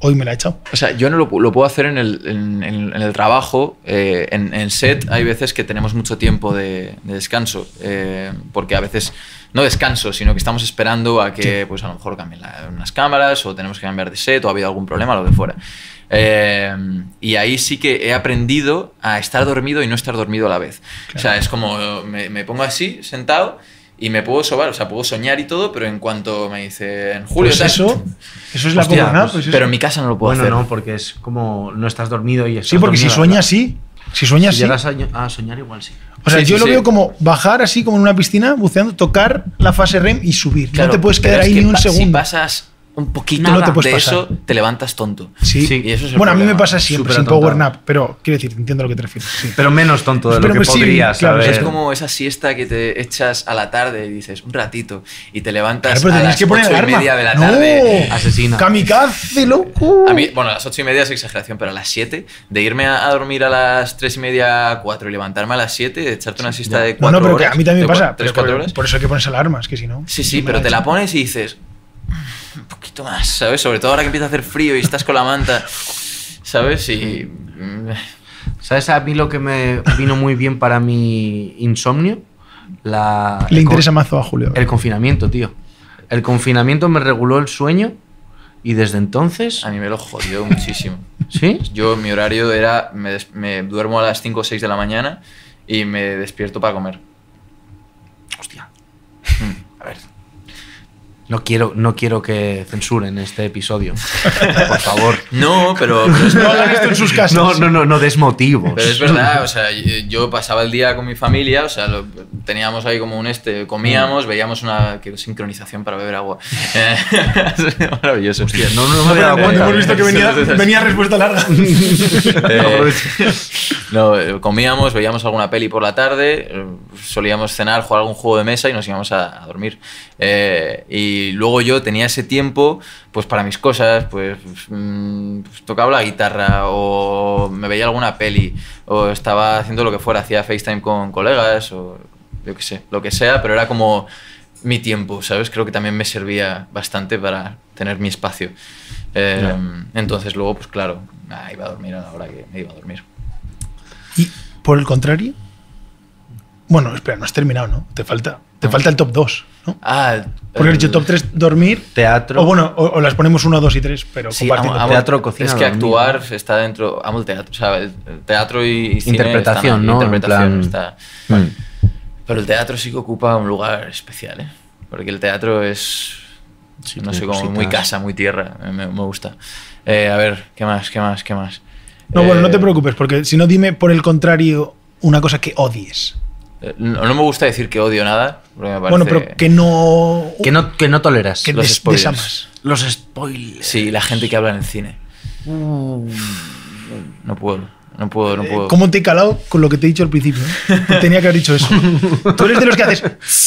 hoy me la he echado. O sea, yo no lo, lo puedo hacer en el, en, en, en el trabajo. Eh, en, en set hay veces que tenemos mucho tiempo de, de descanso, eh, porque a veces no descanso, sino que estamos esperando a que sí. pues a lo mejor cambien la, unas cámaras o tenemos que cambiar de set o ha habido algún problema, lo que fuera. Eh, y ahí sí que he aprendido a estar dormido y no estar dormido a la vez. Claro. O sea, es como me, me pongo así, sentado, y me puedo sobar, o sea, puedo soñar y todo, pero en cuanto me dicen Julio, pues eso, eso es la Hostia, power nap. pues, pues pero en mi casa no lo puedo bueno, hacer. Bueno, no, porque es como no estás dormido y estás sí, porque si sueñas sí. Si sueñas si sí. llegas a, a soñar igual sí. O sea, sí, yo sí, lo sí. veo como bajar así como en una piscina, buceando, tocar la fase R E M y subir. Claro, no te puedes pero quedar es ahí que ni un pa- segundo. Si pasas un poquito no te puedes de pasar. eso, te levantas tonto. Sí. Sí. Y eso es el Bueno, a mí me problema. pasa siempre sin Súper power atontado. nap, pero quiero decir, entiendo a lo que te refieres. Sí. Pero menos tonto de lo Pero que pues sí, podrías claro, saber. Es como esa siesta que te echas a la tarde y dices un ratito y te levantas Claro, pero a tenías las que poner ocho y alarma. media de la No. tarde. Asesina. Kamikaze, loco. A mí, bueno, a las ocho y media es exageración, pero a las siete, de irme a, a dormir a las tres y media, cuatro y levantarme a las siete, de echarte una siesta de No, cuatro no, pero que horas. a mí también de me pasa. cua- tres, pero cuatro por, horas. por eso hay que ponerse alarmas, que si no. Sí, sí, me pero la te he la hecho. pones y dices "Mm, un poquito más, ¿sabes? Sobre todo ahora que empieza a hacer frío y estás con la manta, ¿sabes? Y mm, ¿Sabes a mí lo que me vino muy bien para mi insomnio? La, Le el interesa con- mazo a Julio. El confinamiento, tío. El confinamiento me reguló el sueño y desde entonces... a mí me lo jodió muchísimo. ¿Sí? Yo, mi horario era, me, des- me duermo a las cinco o seis de la mañana y me despierto para comer. Hostia. Mm, A ver. No quiero, no quiero que censuren este episodio. Por favor. No, pero, pero es No verdad. hagan esto en sus casas. No, no, no, no des motivos. Pero es verdad, o sea, yo pasaba el día con mi familia, o sea, lo- teníamos ahí como un este, comíamos, veíamos una qué sincronización para beber agua. Eh, Maravilloso. Hostia, no, no me había dado Hemos cuenta. visto que venía, venía respuesta larga. Eh, no, eh, comíamos, veíamos alguna peli por la tarde, eh, solíamos cenar, jugar algún juego de mesa y nos íbamos a, a dormir. Eh, y luego yo tenía ese tiempo pues para mis cosas, pues, mm, pues tocaba la guitarra o me veía alguna peli o estaba haciendo lo que fuera, hacía FaceTime con colegas o yo qué sé, lo que sea, pero era como mi tiempo, ¿sabes? Creo que también me servía bastante para tener mi espacio. Eh, Ya. Entonces luego, pues claro, ah, iba a dormir a la hora que me iba a dormir. Y por el contrario. Bueno, espera, no has terminado, ¿no? Te falta, te No. falta el top dos, ¿no? Ah, Porque has el- dicho top tres, dormir. Teatro. O bueno, o, o las ponemos uno, dos y tres, pero Sí, compartiendo. amo- amo- teatro, cocina, Es que dormir, actuar ¿no? está dentro. Amo el teatro. O sea, el el teatro y cine Interpretación, están ahí, ¿no? En Interpretación plan- está. Mm. Pero el teatro sí que ocupa un lugar especial, ¿eh? Porque el teatro es. Sí, no tiene sé, como cositas. muy casa, muy tierra. Me, me gusta. Eh, a ver, ¿qué más? ¿Qué más? ¿Qué más? No, bueno, no Eh, te preocupes, porque si no, dime por el contrario una cosa que odies. eh, No, no me gusta decir que odio nada. Porque me parece... Bueno, pero que no. Que no, que no toleras. que los des- spoilers. desamas. Los spoilers. Sí, la gente que habla en el cine. No puedo. No puedo, no puedo. Eh, ¿Cómo te he calado con lo que te he dicho al principio? ¿eh? Tenía que haber dicho eso. Tú eres de los que haces.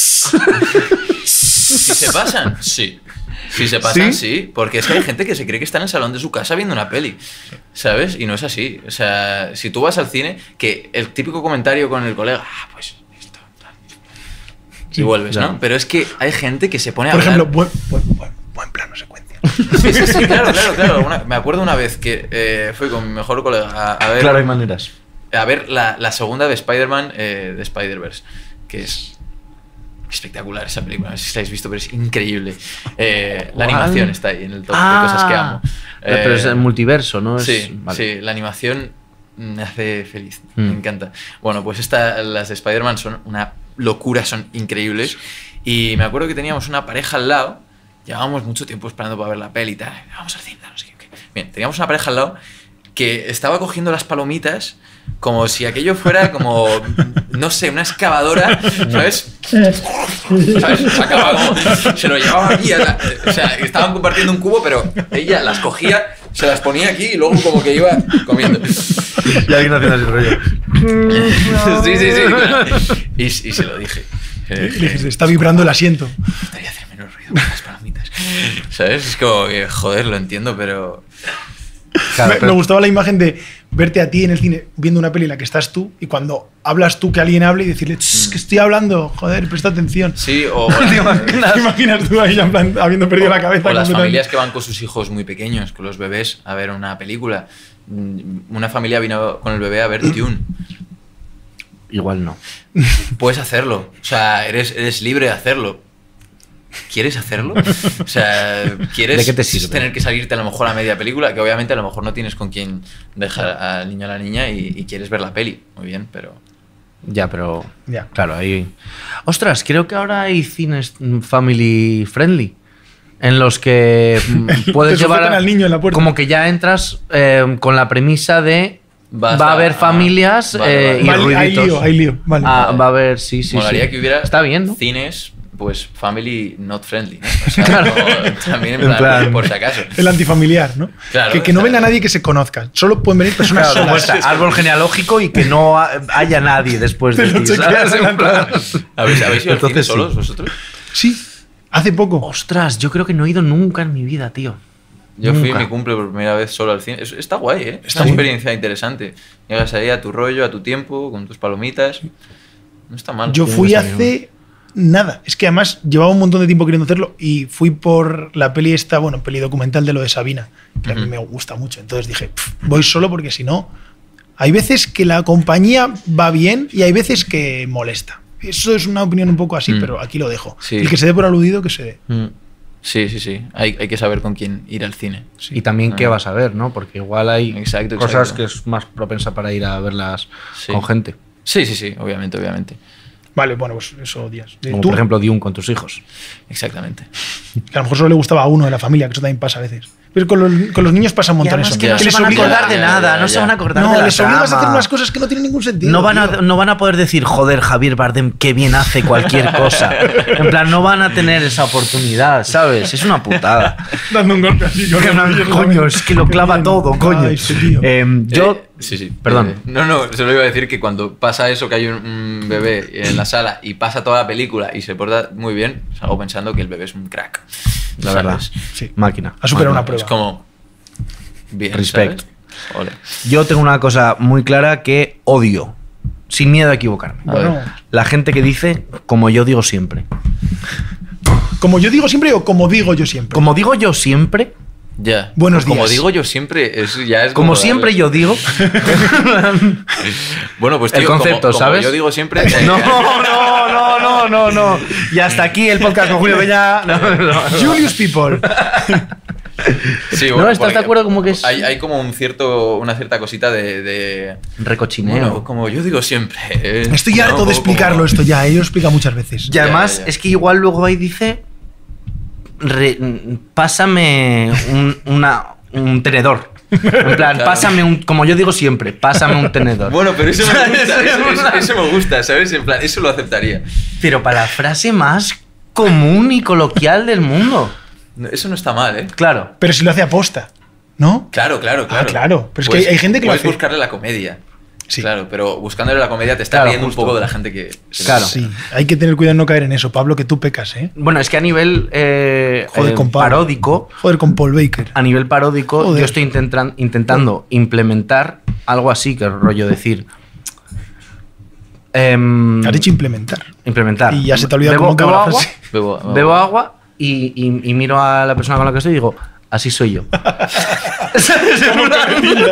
Si se pasan, sí. Si se pasan, sí. Porque es que hay gente que se cree que está en el salón de su casa viendo una peli, ¿sabes? Y no es así. O sea, si tú vas al cine, que el típico comentario con el colega, ah, pues esto, tal. Y vuelves, ya. ¿no? Pero es que hay gente que se pone a Por hablar. ejemplo, buen, buen, buen, buen plano secuencia. Sí, sí, sí, claro, claro, claro. Una- me acuerdo una vez que eh, fui con mi mejor colega a, a ver, Claro, hay maneras. a ver la, la segunda de Spider-Man eh, de Spider-Verse, que es espectacular esa película. No sé si la habéis visto, pero es increíble. Eh, la ¿Cuál? animación está ahí en el top Ah, de cosas que amo. pero es Eh, el multiverso, ¿no? Es- Sí, vale. sí, la animación me hace feliz, Mm. me encanta. Bueno, pues esta, las de Spider-Man son una locura, son increíbles. Y me acuerdo que teníamos una pareja al lado, llevábamos mucho tiempo esperando para ver la peli y tal. Vamos al cine, no sé qué. Bien, teníamos una pareja al lado que estaba cogiendo las palomitas como si aquello fuera como, no sé, una excavadora, ¿sabes? ¿Sabes? Acababa como- se lo llevaba aquí, a la- o sea, estaban compartiendo un cubo, pero ella las cogía, se las ponía aquí y luego como que iba comiendo. Y alguien haciendo así rollo. Sí, sí, sí. claro. Y, y se lo dije. Se lo Le dije, dijiste, está vibrando el asiento. "Me gustaría hacer menos ruido con las palomitas. ¿Sabes? Es como que, joder, lo entiendo, pero... Claro, me, pero- me gustaba la imagen de verte a ti en el cine viendo una peli en la que estás tú y cuando hablas tú que alguien hable y decirle, "Ch, que estoy hablando, joder, presta atención". Sí, o, ¿Te imaginas? ¿Te imaginas tú ahí ya en plan, habiendo perdido la cabeza? o las completamente? familias que van con sus hijos muy pequeños, con los bebés, a ver una película. Mm, Una familia vino con el bebé a ver Dune. Igual no. Puedes hacerlo. O sea, eres, eres libre de hacerlo. ¿Quieres hacerlo? O sea, ¿quieres ¿De qué te sirve? tener que salirte a lo mejor a media película? Que obviamente a lo mejor no tienes con quién dejar al niño o a la niña y, y quieres ver la peli. Muy bien, pero... Ya, pero. Ya. Claro, ahí. Ostras, creo que ahora hay cines mm, family friendly. En los que mm, puedes Te llevar. sujetan al niño en la puerta. Como que ya entras eh, con la premisa de. Vas va a a- haber familias vale, eh, vale. y Vale, hay ruiditos. lío, hay lío. Vale. Ah, va a haber, sí, sí. Molaría sí. que hubiera Está bien, ¿no? cines, pues family not friendly. ¿no? O sea, Claro. no, también en En plan, plan- por si acaso. El antifamiliar, ¿no? Claro, que, que no o sea- venga nadie que se conozca. Solo pueden venir personas Claro, como solas. está, árbol genealógico y que no ha- haya nadie después de Te lo ti. chequeas ¿sabes? en la En plan- ¿Habéis, habéis ido al cine Entonces, sí. solos vosotros? Sí, hace poco. Ostras, yo creo que no he ido nunca en mi vida, tío. Yo fui en Nunca. mi cumple por primera vez solo al cine. Es- Está guay, ¿eh? Es Está una muy experiencia interesante. Llegas ahí a tu rollo, a tu tiempo, con tus palomitas. No está mal. Yo tiene fui que estar hace nada. Es que además llevaba un montón de tiempo queriendo hacerlo y fui por la peli esta, bueno, peli documental de lo de Sabina, que a mí Ujú. me gusta mucho. Entonces dije, "Pf, voy solo porque si no... Hay veces que la compañía va bien y hay veces que molesta. Eso es una opinión un poco así, Mm. pero aquí lo dejo. Sí. El que se dé por aludido, que se dé. Mm. Sí, sí, sí. Hay, hay que saber con quién ir al cine. Y también qué Ah. vas a ver, ¿no? Porque igual hay Exacto, cosas exacto. que es más propensa para ir a verlas Sí. con gente. Sí, sí, sí. Obviamente, obviamente. Vale, bueno, pues eso odias. Como Tú, por ejemplo Dune con tus hijos. Exactamente. que a lo mejor solo le gustaba a uno de la familia, que eso también pasa a veces. Pero con los, con los niños pasa un montón además eso. que no Que se les van a obliga- acordar de Ya, nada, ya, no se ya. van a acordar No, de la les obligas a hacer trama. unas cosas que no tienen ningún sentido. No van, a, tío. no van a poder decir, joder, Javier Bardem, qué bien hace cualquier cosa. En plan, no van a tener esa oportunidad, ¿sabes? Es una putada. Dando un golpe así. con Que el no, dedillo, coño, ¿no? es que lo Qué clava bien. todo, coño. Ay, este tío. Eh, yo. Eh, sí, sí. Perdón. Eh, no, no, solo iba a decir que cuando pasa eso, que hay un, un bebé en la sala y pasa toda la película y se porta muy bien, salgo pensando que el bebé es un crack. La ¿sabes? verdad. Sí. Máquina. Ha superado Bueno, una prueba. Es como. Bien. Respect. ¿sabes? Ole. Yo tengo una cosa muy clara que odio, sin miedo a equivocarme. A ver. Bueno, La gente que dice, como yo digo siempre. como yo digo siempre o como digo yo siempre. Como digo yo siempre, Ya. Buenos Como días. digo yo siempre, es, ya es como darle- siempre yo digo. Bueno, pues El tío, como- concepto, como ¿sabes? yo digo siempre. eh, No, no, no, no, no, no. Y hasta aquí el podcast con Julio Peña. No, no, no. Julius People. Sí, No, bueno, ¿estás de porque acuerdo como que es- Hay, hay como un cierto, una cierta cosita de. de Recochineo. bueno, como yo digo siempre. eh, Estoy ¿no? harto de Como- explicarlo como- esto ya, ellos lo explica muchas veces. Y además Ya, ya, ya. es que igual luego ahí dice, re- pásame un, una, un tenedor. En plan, Claro. pásame un, como yo digo siempre, pásame un tenedor. Bueno, pero eso me gusta, ¿Sabes? eso, eso- eso me gusta, ¿sabes? En plan, eso lo aceptaría. Pero para la frase más común y coloquial del mundo. No, Eso no está mal, ¿eh? Claro. Pero si lo hace aposta, ¿no? Claro, claro, claro. Ah, claro. Pero es que Puedes- hay- hay gente que lo puedes hace. buscarle la comedia. Sí. Claro, pero buscándole la comedia te está Claro, riendo justo. un poco de la gente que. que Claro. Sí, hay que tener cuidado en no caer en eso, Pablo, que tú pecas, ¿eh? Bueno, es que a nivel eh, Joder, eh, con Pablo. paródico, Joder, con Paul Baker. a nivel paródico, Joder. yo estoy intentan- intentando implementar algo así, que es rollo decir. em, Has dicho implementar. implementar. Y ya se te ha olvidado Bebo- cómo acaba bebo la agua, frase. Bebo, bebo. Bebo agua y, y- y miro a la persona con la que estoy y digo, así soy yo. ¿Sabes? En plan-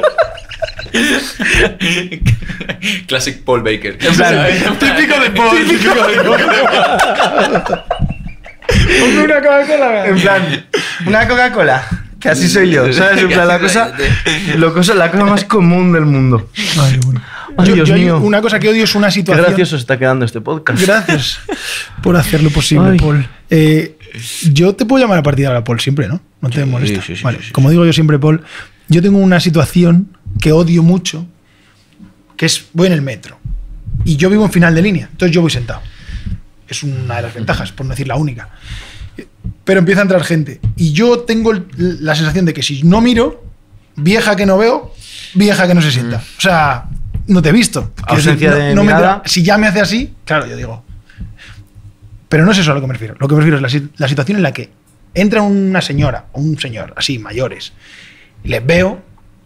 Classic Paul Baker. en plan, Típico de Paul. Típico de Paul. Ponme una Coca-Cola. en plan, una Coca-Cola, que así soy yo. ¿Sabes? En plan, la cosa, lo cosa, la cosa más común del mundo. Ay, bueno. Ay, Yo- Dios yo hay mío. una cosa que odio es una Qué situación. gracioso se está quedando este podcast. Gracias por hacer lo posible, Ay. Paul. Eh, yo te puedo llamar a partir de ahora, Paul, siempre, ¿no? No te Sí, molesta. sí, sí, Vale. sí, sí, Como digo yo siempre, Paul, yo tengo una situación que odio mucho, que es, voy en el metro y yo vivo en final de línea, entonces yo voy sentado. Es una de las ventajas, por no decir la única. Pero empieza a entrar gente y yo tengo el- la sensación de que si no miro, vieja que no veo, vieja que no se sienta. O sea, no te he visto. Quiero Ausencia decir, de me mirada. entra- si ya me hace así, claro, yo digo. Pero no es eso a lo que me refiero. Lo que me refiero es la, si- la situación en la que entra una señora o un señor, así, mayores, y les veo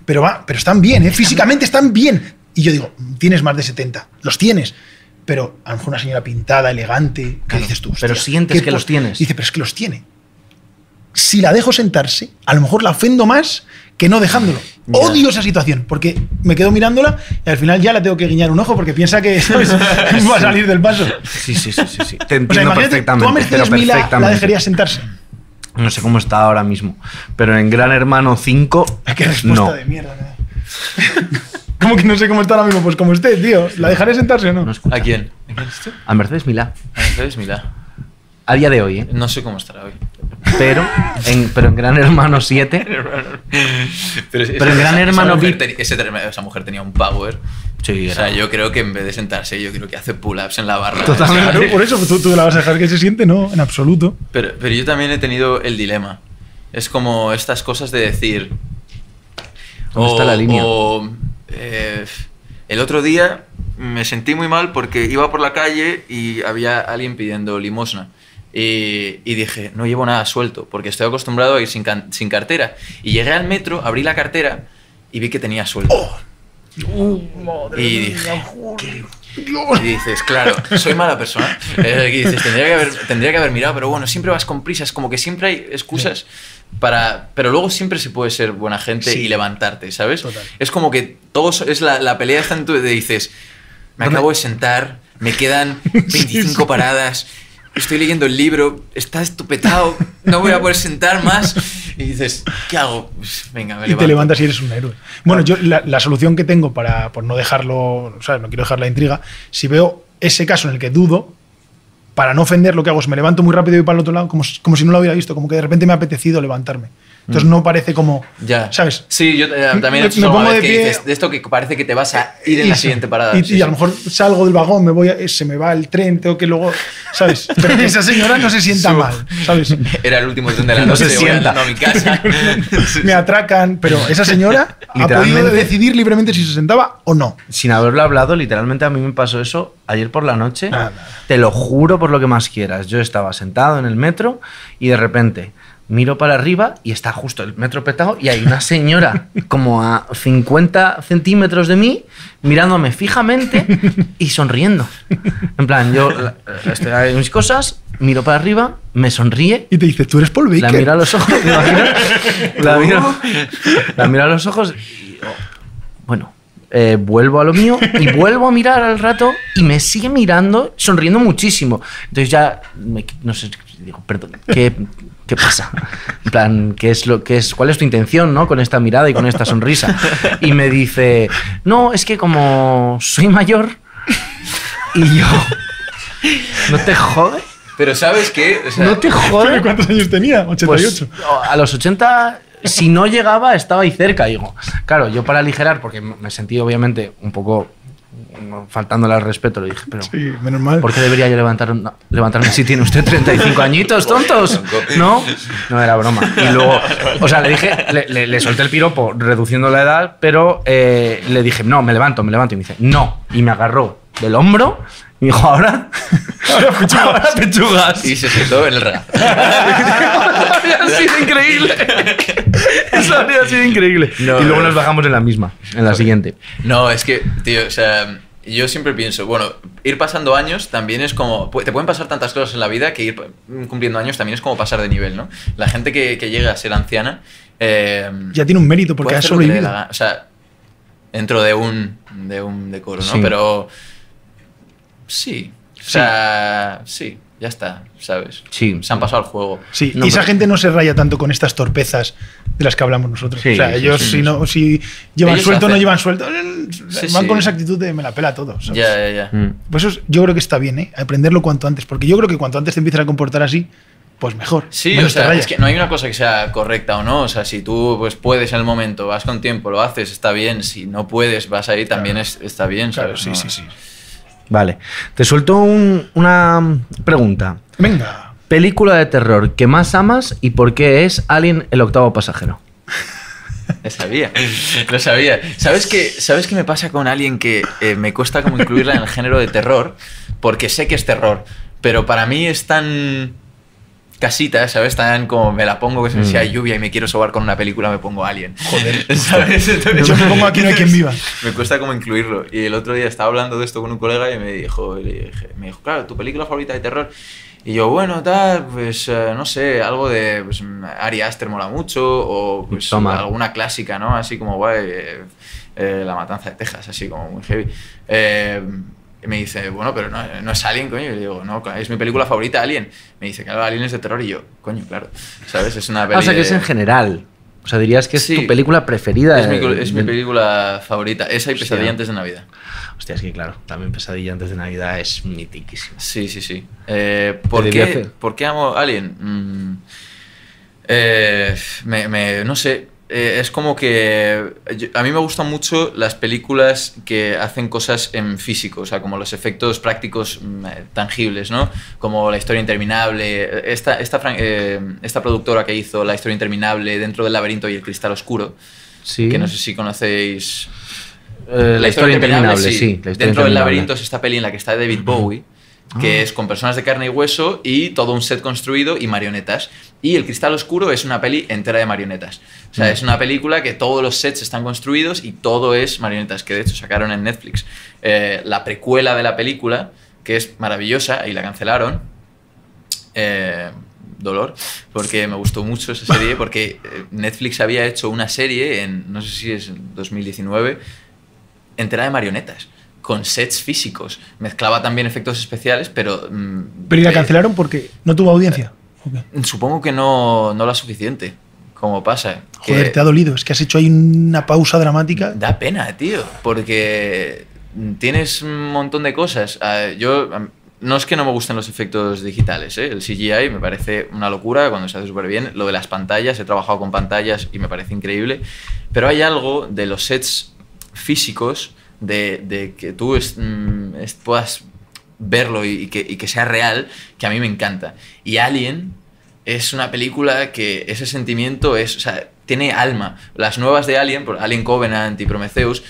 pero, va, pero están bien, ¿eh? Físicamente están bien. Y yo digo, tienes más de setenta, los tienes. Pero a lo mejor una señora pintada, elegante, ¿qué Claro, dices tú? pero Hostia, sientes ¿qué que po-? los tienes. Dice, pero es que los tiene. Si la dejo sentarse, a lo mejor la ofendo más que no dejándolo. Ya. Odio esa situación, porque me quedo mirándola y al final ya la tengo que guiñar un ojo porque piensa que, ¿sabes? va a salir del paso. Sí, sí, sí, sí, sí. Te O entiendo sea, imagínate, tú a perfectamente. Mercedes pero Milá la perfectamente. dejarías sentarse. No sé cómo está ahora mismo. Pero en Gran Hermano cinco, Qué respuesta no. de mierda. ¿no? ¿Cómo que no sé cómo está ahora mismo? Pues como usted, tío. ¿La dejaré sentarse o no? No escucha. ¿A quién? ¿A quién es tú? A Mercedes Milá. A Mercedes Milá. A día de hoy, ¿eh? No sé cómo estará hoy. Pero en, pero en Gran Hermano siete. Pero, Pero en Gran Hermano esa mujer, vi- teni- ese ter- esa mujer tenía un power. Sí, O sea, era- yo creo que en vez de sentarse, yo creo que hace pull-ups en la barra. Totalmente. Claro, por eso tú, tú la vas a dejar que se siente, no, en absoluto. Pero, pero yo también he tenido el dilema. Es como estas cosas de decir. ¿Dónde está la línea? o, eh, el otro día me sentí muy mal porque iba por la calle y había alguien pidiendo limosna. Y, y dije, no llevo nada suelto porque estoy acostumbrado a ir sin, can- sin cartera. Y llegué al metro, abrí la cartera y vi que tenía suelto. y dije, y dices, claro, soy mala persona. Eh, y dices, tendría que, haber, tendría que haber mirado, pero bueno, siempre vas con prisas, como que siempre hay excusas para... Pero luego siempre se puede ser buena gente Sí. y levantarte, ¿sabes? Total. Es como que todo so- es la, la pelea está en tu... de dices, me ¿Dónde? acabo de sentar, me quedan veinticinco paradas, estoy leyendo el libro, está estupetado, no voy a poder sentar más. Y dices, ¿qué hago? Pues, venga, me Y levanto. te levantas y eres un héroe. Bueno, yo la, la solución que tengo para por no dejarlo, o sea, no quiero dejar la intriga, si veo ese caso en el que dudo, para no ofender, lo que hago es me levanto muy rápido y voy para el otro lado, como, si- como si no lo hubiera visto, como que de repente me ha apetecido levantarme. Entonces no parece como, Ya. ¿sabes? Sí, yo eh, también Me- he hecho me eso pongo una de vez que pie- dices, de esto que parece que te vas a ir en la Eso. siguiente parada. Y, Sí, y sí. a lo mejor salgo del vagón, me voy a- se me va el tren, tengo que luego, ¿sabes? Pero que esa señora no se sienta mal, ¿sabes? Era el último tren de la No noche, se voy sienta. andando a mi casa. Me atracan, pero esa señora ha podido Literalmente. decidir libremente si se sentaba o no. Sin haberlo hablado, literalmente a mí me pasó eso ayer por la noche. Nada. Te lo juro por lo que más quieras. Yo estaba sentado en el metro y de repente miro para arriba y está justo el metro petado y hay una señora como a cincuenta centímetros de mí mirándome fijamente y sonriendo. En plan, yo la- estoy en mis cosas, miro para arriba, me sonríe. Y te dice, tú eres Paul Baker. La miro a los ojos, ¿te imaginas? La miro, la miro a los ojos y, oh, bueno, eh, vuelvo a lo mío y vuelvo a mirar al rato y me sigue mirando, sonriendo muchísimo. Entonces ya, me- no sé, digo, perdón, ¿qué, qué pasa? En plan, ¿qué es lo, qué es, ¿cuál es tu intención, no? Con esta mirada y con esta sonrisa. Y me dice, no, es que como soy mayor y yo, ¿no te jode? Pero ¿sabes qué? O sea, ¿No te jode? ¿Cuántos años tenía? ochenta y ocho. Pues, a los ochenta, si no llegaba, estaba ahí cerca. Digo, claro, yo para aligerar, porque me sentí obviamente un poco faltándole al respeto, le dije, pero Sí, menos mal. ¿por qué debería yo levantar, no, levantarme si tiene usted treinta y cinco añitos, tontos? ¿No? No era broma. Y luego, o sea, le dije, le, le- le solté el piropo reduciendo la edad, pero eh, le dije, no, me levanto, me levanto. Y me dice, no. Y me agarró del hombro y me dijo, ahora, ahora pechugas. y se sentó en el regazo. Habría sido increíble. Eso habría sido increíble. No, y luego no. nos bajamos en la misma, en la siguiente. No, es que, tío, o sea, yo siempre pienso, bueno, ir pasando años también es como... pu- Te pueden pasar tantas cosas en la vida que ir cumpliendo años también es como pasar de nivel, ¿no? La gente que, que llega a ser anciana... eh, Ya tiene un mérito porque puede ha hacer lo que le dé sobrevivido. la gana. O sea, dentro de un, de un decoro, ¿no? Sí. Pero... Sí. O sea, sí, ya está, ¿sabes? Sí. Se han pasado al juego. Sí, No, y esa pero- gente no se raya tanto con estas torpezas de las que hablamos nosotros. Sí, o sea, sí, ellos sí, si, sí. no, si llevan Ellos suelto o no hacen- llevan suelto, Sí, van sí. con esa actitud de me la pela todo. ¿sabes? Ya, ya, ya. Mm. Por eso yo creo que está bien, ¿eh? Aprenderlo cuanto antes, porque yo creo que cuanto antes te empiezas a comportar así, pues mejor. Sí, menos o te sea, rayas. es que no hay una cosa que sea correcta o no. O sea, si tú pues puedes en el momento, vas con tiempo, lo haces, está bien. Si no puedes, vas ahí, también es- está bien, Claro, ¿sabes? sí, No- sí, sí. Vale. Te suelto un- una pregunta. Venga. Película de terror que más amas y por qué es Alien el octavo pasajero. Lo sabía, lo sabía. ¿Sabes qué, ¿Sabes qué me pasa con alguien que eh, me cuesta como incluirla en el género de terror? Porque sé que es terror, pero para mí es tan... casita, ¿sabes? Tan como me la pongo, que Mm. si hay lluvia y me quiero sobar con una película, me pongo Alien. Joder. ¿Sabes? Entonces, Yo me pongo Aquí no hay quien viva. Me cuesta como incluirlo. Y el otro día estaba hablando de esto con un colega y me dijo, y le dije, me dijo, claro, ¿tu película favorita de terror? Y yo, bueno, tal, pues eh, no sé, algo de pues, Ari Aster mola mucho, o pues Midsommar. alguna clásica, ¿no? Así como, guay, eh, eh, La Matanza de Texas, así como muy heavy. Eh, y me dice, bueno, pero no, no es Alien, coño. Y le digo, no, es mi película favorita, Alien. Me dice, claro, Alien es de terror. Y yo, coño, claro, ¿sabes? Es una Ah, peli o sea, que de- es en general. O sea, dirías que es Sí. tu película preferida. Es mi, de- es mi de- película favorita. Esa y Hostia. Pesadilla antes de Navidad. Hostia, es que claro, también Pesadilla antes de Navidad es mitiquísima. Sí, sí, sí. Eh, ¿por, debía qué, hacer. ¿Por qué amo Alien? Mm, eh, me, me- no sé. Eh, es como que... yo- a mí me gustan mucho las películas que hacen cosas en físico, o sea, como los efectos prácticos mm, eh, tangibles, ¿no? Como La Historia Interminable. Esta, esta, fran- eh, esta productora que hizo La Historia Interminable, Dentro del laberinto y El cristal oscuro, Sí. que no sé si conocéis... Eh, la, historia interminable, sí. La historia Dentro del interminable. laberinto es esta peli en la que está David Bowie, que es con personas de carne y hueso y todo un set construido y marionetas. Y El cristal oscuro es una peli entera de marionetas. O sea, Mm. es una película que todos los sets están construidos y todo es marionetas, que de hecho sacaron en Netflix eh, la precuela de la película, que es maravillosa y la cancelaron. Eh, dolor, porque me gustó mucho esa serie, porque eh, Netflix había hecho una serie en, no sé si es en dos mil diecinueve, entera de marionetas, con sets físicos. Mezclaba también efectos especiales, pero... mm, Pero ¿y la eh, cancelaron porque no tuvo audiencia? ¿O qué? Supongo que no, no la suficiente, como pasa. que Joder, te ha dolido. Es que has hecho ahí una pausa dramática. Da pena, tío, porque tienes un montón de cosas. Ah, yo... No es que no me gusten los efectos digitales, ¿eh? El C G I me parece una locura cuando se hace súper bien. Lo de las pantallas, he trabajado con pantallas y me parece increíble. Pero hay algo de los sets físicos, de, de que tú es, mm, es- puedas verlo y, y que, y que sea real, que a mí me encanta. Y Alien es una película que ese sentimiento es, o sea, tiene alma. Las nuevas de Alien, por Alien Covenant y Prometheus,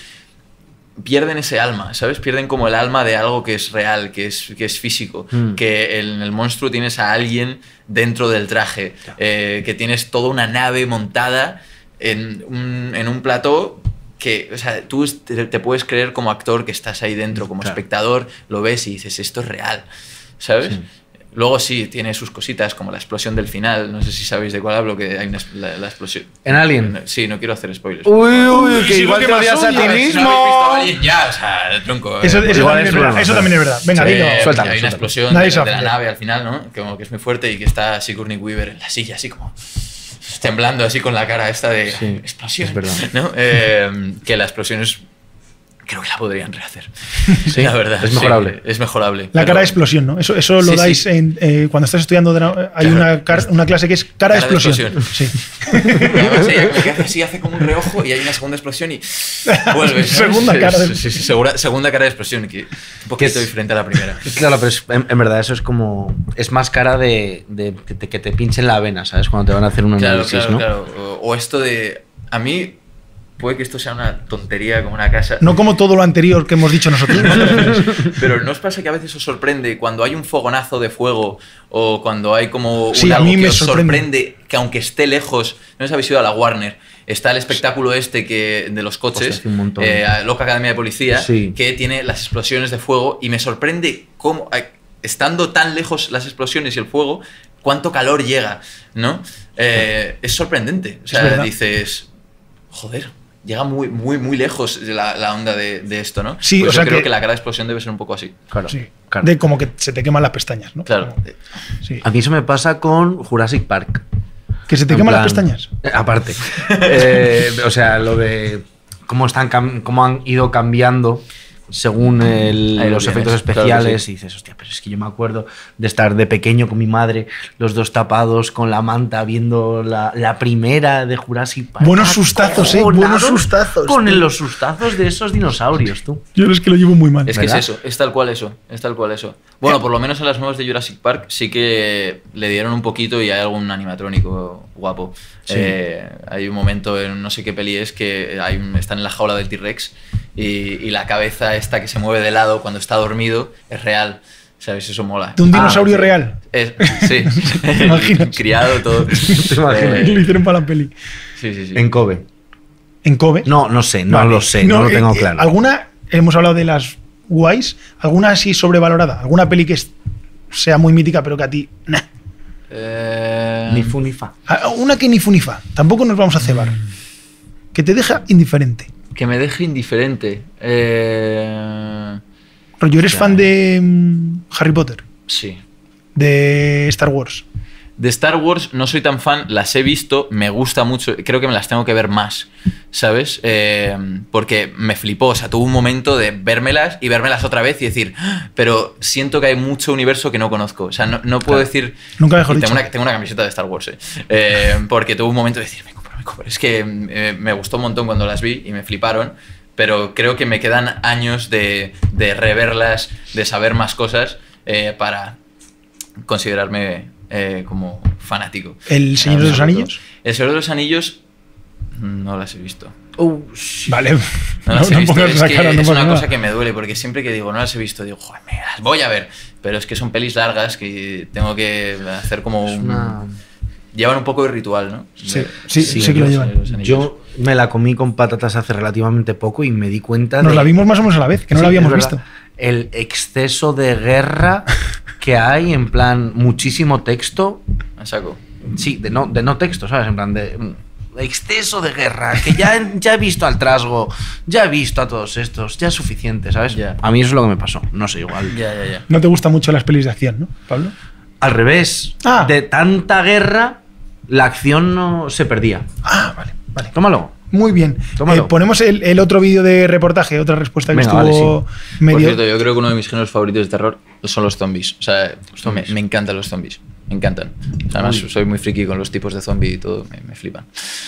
pierden ese alma, ¿sabes? Pierden como el alma de algo que es real, que es, que es físico, Mm. que en el monstruo tienes a alguien dentro del traje, eh, que tienes toda una nave montada en un, en un plató que, o sea, tú te, te puedes creer como actor que estás ahí dentro, como Claro. espectador, lo ves y dices, esto es real, ¿sabes? Sí. Luego sí, tiene sus cositas, como la explosión del final, no sé si sabéis de cuál hablo, que hay una, la, la explosión... ¿En Alien? Sí, no quiero hacer spoilers. Uy, uy, que Sí, igual lo te que odias más a odio. ti A ver, si mismo. no habéis visto Alien, ya, o sea, tronco. Eso, eh, eso igual también es es verdad. broma, Eso ¿no? también es verdad. Venga, Sí, dilo. hay Suéltalo, una suéltalo. explosión Nadie de, se de la ofende. nave al final, ¿no? Como que es muy fuerte y que está Sigourney Weaver en la silla, así como temblando, así con la cara esta de Sí, explosión. es verdad. ¿No? Eh, que la explosión es... Creo que la podrían rehacer. Sí, La verdad. es sí, mejorable. es mejorable. La pero- cara de explosión, ¿no? Eso, eso lo Sí, dais sí. en, eh, cuando estás estudiando. dra- Hay Claro. una, car- una clase que es cara, Cara de de explosión. explosión. Sí. Y además ella como que hace así, hace como un reojo y hay una segunda explosión y vuelve. ¿sabes? Segunda cara de- Sí, sí, sí, segura- segunda cara de explosión, que un poquito es- diferente a la primera. Claro, pero es- en, en verdad eso es como... Es más cara de, de que, te, que te pinchen la vena, ¿sabes? Cuando te van a hacer un Claro, análisis, claro, ¿no? claro. O, o esto de... A mí puede que esto sea una tontería como una casa. No como todo lo anterior que hemos dicho nosotros. Pero ¿no os pasa que a veces os sorprende cuando hay un fogonazo de fuego o cuando hay como un Sí, a algo mí que me os sorprende. sorprende que aunque esté lejos, no os habéis ido a la Warner, está el espectáculo este que de los coches, Hostia, hace un montón. eh, Loca Academia de Policía, Sí. que tiene las explosiones de fuego y me sorprende cómo, eh, estando tan lejos las explosiones y el fuego, cuánto calor llega, ¿no? Eh, es sorprendente. O Es sea, verdad. dices, joder, llega muy, muy, muy lejos la, la onda de, de esto, ¿no? Sí, Pues o yo sea creo que- que... la cara de explosión debe ser un poco así. Claro, Sí. claro. De como que se te queman las pestañas, ¿no? Claro. Como- sí. A mí eso me pasa con Jurassic Park. Que se te En queman plan- las pestañas. Eh, Aparte. Eh, o sea, lo de cómo, están cam- cómo han ido cambiando según el- Ahí lo los tienes, efectos claro especiales. que sí. Y dices, hostia, pero es que yo me acuerdo de estar de pequeño con mi madre, los dos tapados con la manta, viendo la, la primera de Jurassic Park. Buenos sustazos, ¿eh? Buenos sustazos, Con tío. los sustazos de esos dinosaurios, tú. Yo es que lo llevo muy mal. Es que es ¿Verdad? eso, es tal cual eso, es tal cual eso. Bueno, por lo menos en las nuevas de Jurassic Park sí que le dieron un poquito y hay algún animatrónico guapo. Sí. Eh, hay un momento en no sé qué peli es que hay un- están en la jaula del T-Rex y, y la cabeza esta que se mueve de lado cuando está dormido es real. ¿Sabes? Eso mola. De un dinosaurio Ah, sí. real. Es- sí, ¿Te imaginas? criado todo. ¿Te imaginas? Eh, Lo hicieron para la peli. sí, sí, sí. En Kobe. En Kobe. No, no sé, no Vale. lo sé, no, lo eh, tengo eh, claro. ¿Alguna, hemos hablado de las guays, alguna así sobrevalorada? ¿Alguna peli que es- sea muy mítica pero que a ti... nah? Eh, Ni fu ni fa. Ah, Una que ni fu ni fa. Tampoco nos vamos a cebar. Que te deja indiferente. que me deje indiferente. Eh, Rollo, ¿eres Ya. fan de mm, Harry Potter? sí. De Star Wars. De Star Wars no soy tan fan, las he visto, me gusta mucho, creo que me las tengo que ver más, ¿sabes? Eh, porque me flipó, o sea, tuve un momento de vérmelas y vérmelas otra vez y decir, "Ah", pero siento que hay mucho universo que no conozco, o sea, no, no puedo Claro. decir... Nunca mejor y tengo, dicho. una, tengo una camiseta de Star Wars, eh. Eh, porque tuve un momento de decir, me compro, me compro. Es que eh, me gustó un montón cuando las vi y me fliparon, pero creo que me quedan años de, de reverlas, de saber más cosas eh, para considerarme eh, como fanático. ¿El Señor de los Absoluto. Anillos? El Señor de los Anillos no las he visto. Vale. No No, las he no visto. pongas Es, esa que cara, no es pasa una nada. cosa que me duele porque siempre que digo no las he visto digo, joder, me las voy a ver. Pero es que son pelis largas que tengo que hacer como Es un... una- Llevan un poco de ritual, ¿no? Sí, De- sí, de sí que lo los- llevan. de los anillos. Yo me la comí con patatas hace relativamente poco y me di cuenta Nos de... la vimos más o menos a la vez, que no Sí, la habíamos es verdad. visto. El exceso de guerra que hay, en plan, muchísimo texto. A saco. Sí, de no, de no texto, ¿sabes? En plan, de mm, exceso de guerra. Que ya, ya he visto al Trasgo, ya he visto a todos estos, ya es suficiente, ¿sabes? Ya. A mí eso es lo que me pasó. No sé, igual. Ya, ya, ya. No te gustan mucho las pelis de acción, ¿no, Pablo? Al revés. Ah. De tanta guerra, la acción no se perdía. Ah, vale, vale. Tómalo. Muy bien. Tómalo. Eh, ponemos el, el otro vídeo de reportaje, otra respuesta que Venga, estuvo vale, medio. Por cierto, yo creo que uno de mis géneros favoritos de terror son los zombies. O sea, zombies. Me, me encantan los zombies. Me encantan. Además, Uy. soy muy friki con los tipos de zombie y todo. Me, me flipan.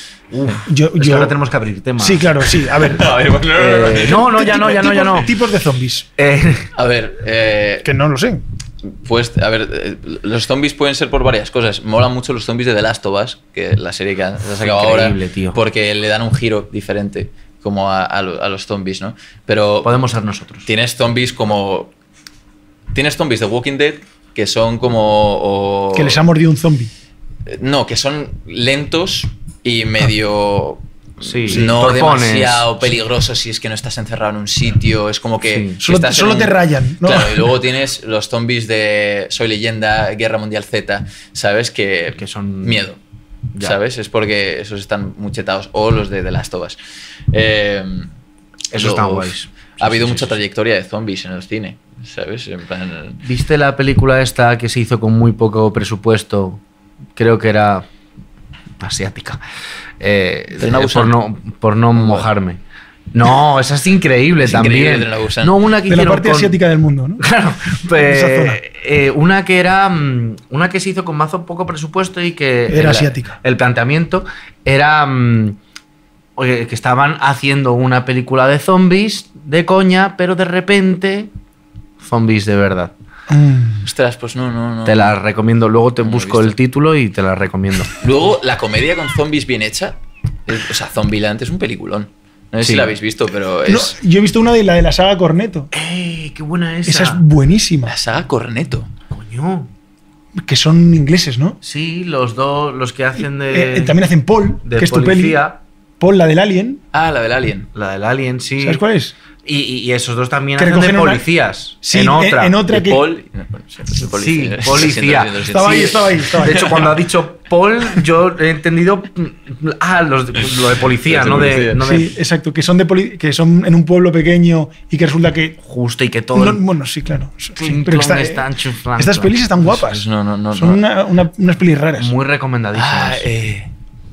yo, Es que yo- ahora tenemos que abrir tema. Sí, claro, sí. A ver. Eh, no, no, ya no, ya no, ya no. Tipos- Tipos de zombies. Eh, A ver, eh, Que no lo sé. pues, a ver, eh, los zombies pueden ser por varias cosas. Molan mucho los zombies de The Last of Us, que la serie que ha se ha sacado ahora, Increíble, tío. porque le dan un giro diferente como a, a lo- a los zombies, ¿no? Pero podemos ser nosotros. tienes zombies como... Tienes zombies de Walking Dead que son como... o- Que les ha mordido un zombie. No, que son lentos y medio... Sí, no torpones. demasiado peligrosos si es que no estás encerrado en un sitio. Es como que... Sí. si Solo, estás en solo un- te rayan, ¿no? Claro, y luego tienes los zombies de Soy Leyenda, Guerra Mundial Z, ¿sabes? Que, Que son- miedo, Ya. ¿sabes? Es porque esos están muy chetados. O los de The Last of Us. Eh, Esos luego, están guays. Ha habido Sí, sí, mucha sí, trayectoria de zombies en el cine, ¿sabes? En plan, ¿Viste la película esta que se hizo con muy poco presupuesto? Creo que era asiática. Eh, Tren a eh, Busan. por no, por no mojarme. No, esa es increíble Es también. increíble, Tren a Busan. No, una que De la hicieron parte con- asiática del mundo, ¿no? Claro, Esa zona. pues, eh, una que era mm, una que se hizo con mazo poco presupuesto y que Era el, asiática. El planteamiento era mm, oye, que estaban haciendo una película de zombies de coña, pero de repente zombies de verdad. Mm. ostras, pues no, no, no. Te la recomiendo. Luego te No lo he busco visto. el título y te la recomiendo. Luego, la comedia con zombies bien hecha, es- o sea, Zombieland es un peliculón. No sé Sí. si la habéis visto, pero No, es yo he visto una de la de la saga Corneto. ¡Ey, qué buena esa! Esa es buenísima. la saga Corneto. Coño. Que son ingleses, ¿no? Sí, los dos, los que hacen de. Eh, eh, también hacen Paul, de que es tu peli. policía. Paul, la del Alien. Ah, la del Alien. La del Alien, sí. ¿Sabes cuál es? Y, y- y esos dos también Que hacen de recogen una- policías. Sí, en otra. en otra De que. Paul. no, bueno, sí, de Sí, Lo policía. siento, lo siento, lo siento. Estaba ahí, estaba ahí, estaba ahí. De hecho, cuando ha dicho Paul, yo he entendido. mm, Ah, los de- lo de policía, Los de no de. policía. No de Sí, exacto, que son de poli- que son en un pueblo pequeño y que resulta que. justo y que todo. No, el bueno, sí, claro. Sí, clon pero está- está enchufando. estas pelis están guapas. No, no, no. son no. una- una- unas pelis raras. Muy recomendadísimas. Ah, eh,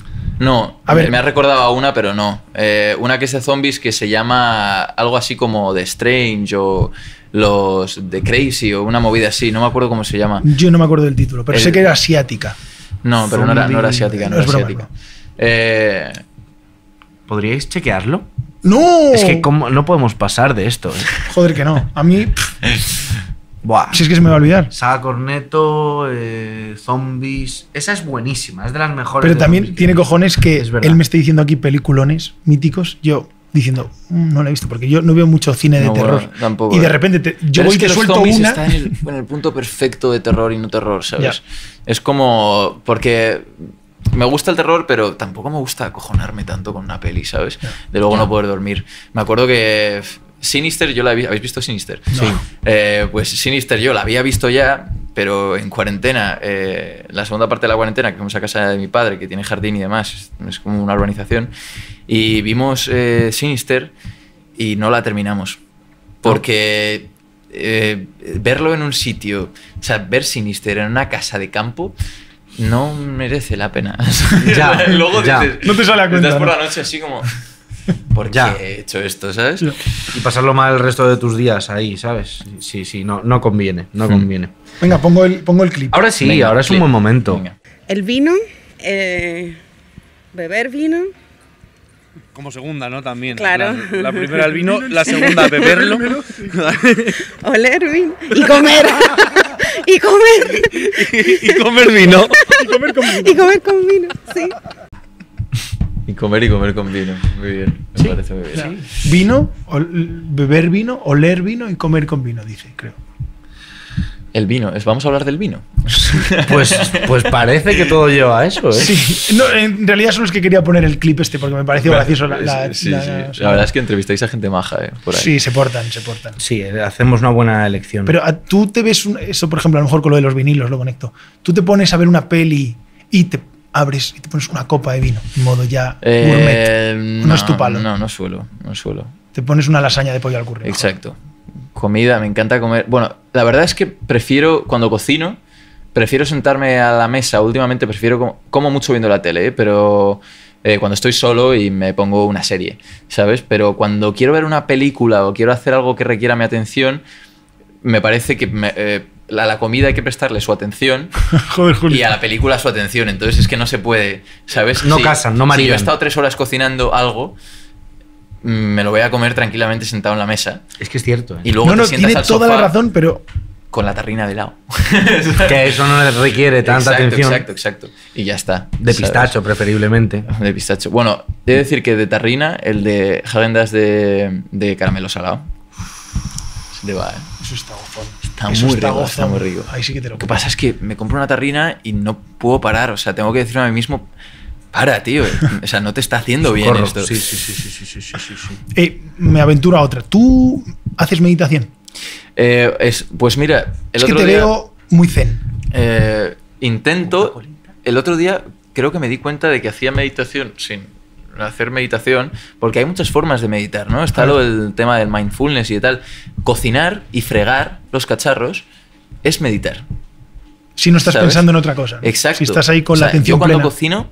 No, A ver. me ha recordado a una, pero no. Eh, una que es de zombies que se llama algo así como The Strange o los The Crazy o una movida así. No me acuerdo cómo se llama. Yo no me acuerdo del título, pero El- sé que era asiática. No, pero no era, no era asiática, no, No es era broma, asiática. no. Eh, ¿Podríais chequearlo? ¡No! Es que cómo- no podemos pasar de esto. ¿eh? Joder, que no. A mí, pff, Buah. si es que se me va a olvidar. Saga Corneto, eh, Zombies. Esa es buenísima, es de las mejores. Pero de también zombies que tiene he visto. cojones que Es verdad. él me esté diciendo aquí peliculones míticos. Yo diciendo, "Mm, no la he visto", porque yo no veo mucho cine de No, terror. bueno, tampoco, y de eh. repente te- yo Pero voy es y que te los suelto zombies una. está en el, en el punto perfecto de terror y no terror, ¿sabes? Ya. Es como... Porque me gusta el terror, pero tampoco me gusta acojonarme tanto con una peli, ¿sabes? De luego no poder dormir. Me acuerdo que f- Sinister, yo la vi, ¿habéis visto Sinister? No. Sí. Eh, pues Sinister yo la había visto ya, pero en cuarentena, eh, la segunda parte de la cuarentena, que fuimos a casa de mi padre, que tiene jardín y demás, es, es como una urbanización, y vimos eh, Sinister y no la terminamos. Porque eh, verlo en un sitio, o sea, ver Sinister en una casa de campo, no merece la pena. Ya, Luego ya. dices, No te sale a cuenta, estás por ¿no? la noche así como... ¿Por qué Ya. he hecho esto, sabes? Ya. Y pasarlo mal el resto de tus días ahí, ¿sabes? Sí, sí, no, no conviene, no Hmm. conviene. Venga, pongo el, pongo el clip. Ahora sí, Venga, ahora es un clip. buen momento. Venga. El vino, eh, beber vino, Como segunda, ¿no? También. Claro. La, la primera el vino, la segunda beberlo. oler vino y comer. y comer. y comer vino. y comer con vino, sí. Y comer y comer con vino. Muy bien, me parece muy bien. Vino, ol- beber vino, oler vino y comer con vino, dice, creo. El vino, es, vamos a hablar del vino. Pues, pues parece que todo lleva a eso, ¿eh? Sí, no, en realidad solo es que quería poner el clip este porque me pareció gracioso. La, la- sí, la- sí. la- La verdad es que entrevistáis a gente maja, ¿eh? Por ahí. Sí, se portan, se portan. Sí, eh, hacemos una buena elección. Pero ¿a- tú te ves, un- eso por ejemplo, a lo mejor con lo de los vinilos lo conecto. Tú te pones a ver una peli y te abres y te pones una copa de vino, en modo ya Eh, gourmet. No es tu palo. No, no suelo, no suelo. Te pones una lasaña de pollo al curry. mejor. Exacto. Comida, me encanta comer. Bueno, la verdad es que prefiero, cuando cocino, prefiero sentarme a la mesa. Últimamente prefiero, como, como mucho viendo la tele, ¿eh? Pero eh, cuando estoy solo y me pongo una serie, ¿sabes? Pero cuando quiero ver una película o quiero hacer algo que requiera mi atención, me parece que me, eh, a la comida hay que prestarle su atención Joder, Julio. y a la película su atención. Entonces es que no se puede, ¿sabes? No Si- casan, no Si yo maridan. he estado tres horas cocinando algo, mm, me lo voy a comer tranquilamente sentado en la mesa. Es que es cierto, ¿eh? Y luego No, no, te sientas tiene al toda sofá la razón, pero con la tarrina de lado. Que eso no le requiere tanta exacto, atención. Exacto, exacto. Y ya está. De ¿sabes? pistacho, preferiblemente. De pistacho. Bueno, he de decir que de tarrina, el de Häagen-Dazs de, de caramelo salado. Se te va, ¿eh? eso está gozón. Está Eso muy está rico, está gozón. muy rico. Ahí sí que te lo Lo que pasa es que me compro una tarrina y no puedo parar. O sea, tengo que decirme a mí mismo, para, tío. O sea, no te está haciendo bien Corro. esto. Sí, sí, sí, sí, sí, sí, sí, sí, sí. Eh, me aventuro a otra. ¿Tú haces meditación? Eh, es, pues mira, el es que otro te día veo muy zen. eh, intento. El otro día creo que me di cuenta de que hacía meditación sin hacer meditación, porque hay muchas formas de meditar, ¿no? Está lo del tema del mindfulness y de tal. Cocinar y fregar los cacharros es meditar. Si no estás ¿sabes? pensando en otra cosa. Exacto. Si estás ahí con O sea, la atención yo cuando plena. cocino,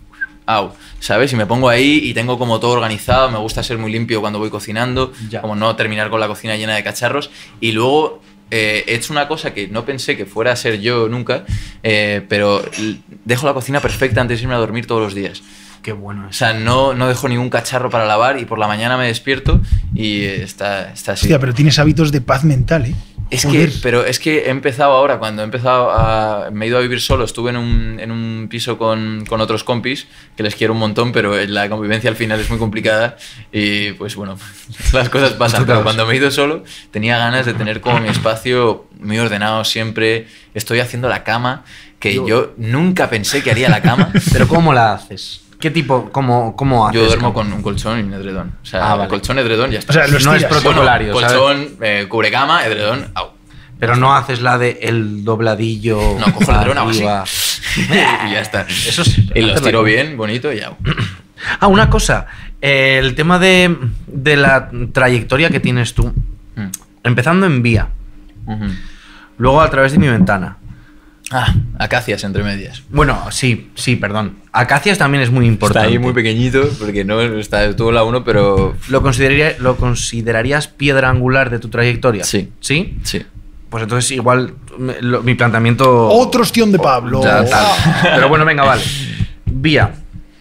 au, ¿sabes? Y me pongo ahí y tengo como todo organizado, me gusta ser muy limpio cuando voy cocinando, Ya. como no terminar con la cocina llena de cacharros. Y luego eh, he hecho una cosa que no pensé que fuera a ser yo nunca, eh, pero l- dejo la cocina perfecta antes de irme a dormir todos los días. Qué bueno O es. sea, no, no dejo ningún cacharro para lavar y por la mañana me despierto y eh, está, está así. Hostia, pero tienes hábitos de paz mental, ¿eh? Es Joder. que, pero es que he empezado ahora, cuando he empezado a. Me he ido a vivir solo, estuve en un, en un piso con, con otros compis, que les quiero un montón, pero la convivencia al final es muy complicada y pues bueno, las cosas pasan. Pero cuando me he ido solo, tenía ganas de tener como mi espacio muy ordenado siempre. Estoy haciendo la cama, que yo, Yo- nunca pensé que haría la cama. Pero ¿cómo la haces? ¿Qué tipo, cómo, cómo haces? Yo duermo con un colchón y un edredón. O sea, Ah, vale. colchón, edredón, ya está. O sea, lo No es estiras. protocolario, Bueno, ¿sabes? colchón, eh, cubrecama, edredón, au. Pero no haces la de el dobladillo. No, cojo el edredón, hago así. arriba. Y ya está. Eso es- y los hacerla tiro como- bien, bonito y au. Ah, una cosa. eh, el tema de, de la trayectoria que tienes tú. Mm. Empezando en Vía. Ujú. Luego a través de mi ventana. Ah, acacias entre medias. Bueno, sí, sí, perdón. Acacias también es muy importante. Está ahí muy pequeñito, porque no está todo la uno, pero. ¿Lo, consideraría, ¿Lo considerarías piedra angular de tu trayectoria? Sí. ¿Sí? Sí. Pues entonces igual me- lo- mi planteamiento... Otro ostión de Pablo. Ya, tal. Pero bueno, venga, vale. Vía,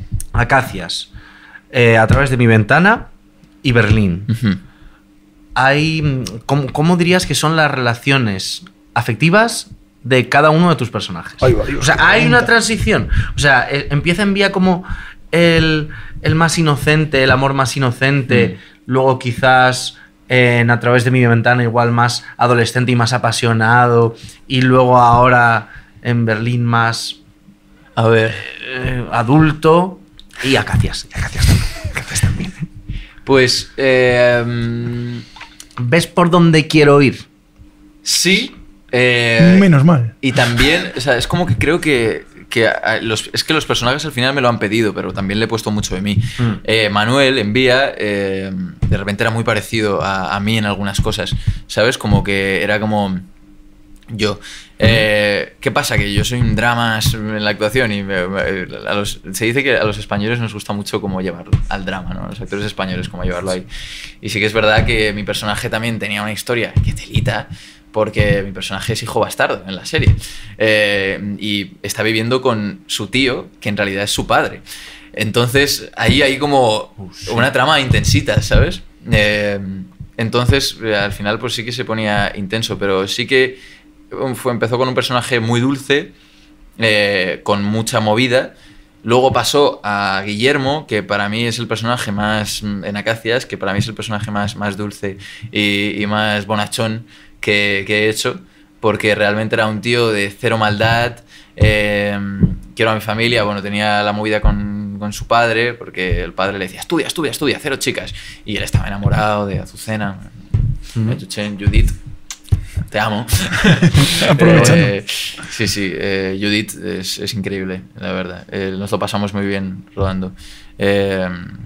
Acacias, eh, a través de mi ventana y Berlín. Ujú. Hay, mm, ¿cómo, cómo dirías que son las relaciones afectivas de cada uno de tus personajes? Ahí va, Dios, o sea, qué hay una pregunta. transición. O sea, eh, empieza en Vía como el, el más inocente, el amor más inocente, mm. luego quizás en A través de mi ventana igual más adolescente y más apasionado, y luego ahora en Berlín más a ver eh, adulto, y Acacias, y Acacias también, Acacias también. Pues eh, um, ¿ves por dónde quiero ir? Sí. Eh, Menos mal. Y también, o sea, es como que creo que, que a los, es que los personajes al final me lo han pedido, pero también le he puesto mucho de mí. Mm. Eh, Manuel en Vía, eh, de repente era muy parecido a, a mí en algunas cosas, ¿sabes? Como que era como yo. Eh, ¿Qué pasa? Que yo soy un drama en la actuación y me, me, a los, se dice que a los españoles nos gusta mucho cómo llevarlo al drama, ¿no? Los actores españoles, cómo llevarlo ahí. Y sí que es verdad que mi personaje también tenía una historia que telita, porque mi personaje es hijo bastardo en la serie. Eh, y está viviendo con su tío, que en realidad es su padre. Entonces, ahí hay como una trama intensita, ¿sabes? Eh, entonces, al final, pues sí que se ponía intenso, pero sí que fue, empezó con un personaje muy dulce, eh, con mucha movida. Luego pasó a Guillermo, que para mí es el personaje más, en Acacias, que para mí es el personaje más, más dulce y, y más bonachón que, que he hecho, porque realmente era un tío de cero maldad. Eh, quiero a mi familia, bueno, tenía la movida con, con su padre, porque el padre le decía, estudia, estudia, estudia, cero chicas. Y él estaba enamorado de Azucena, mm-hmm. Judith. Te amo. Aprovechando. eh, sí, sí, eh, Judith es, es increíble, la verdad. Eh, nos lo pasamos muy bien rodando. Eh,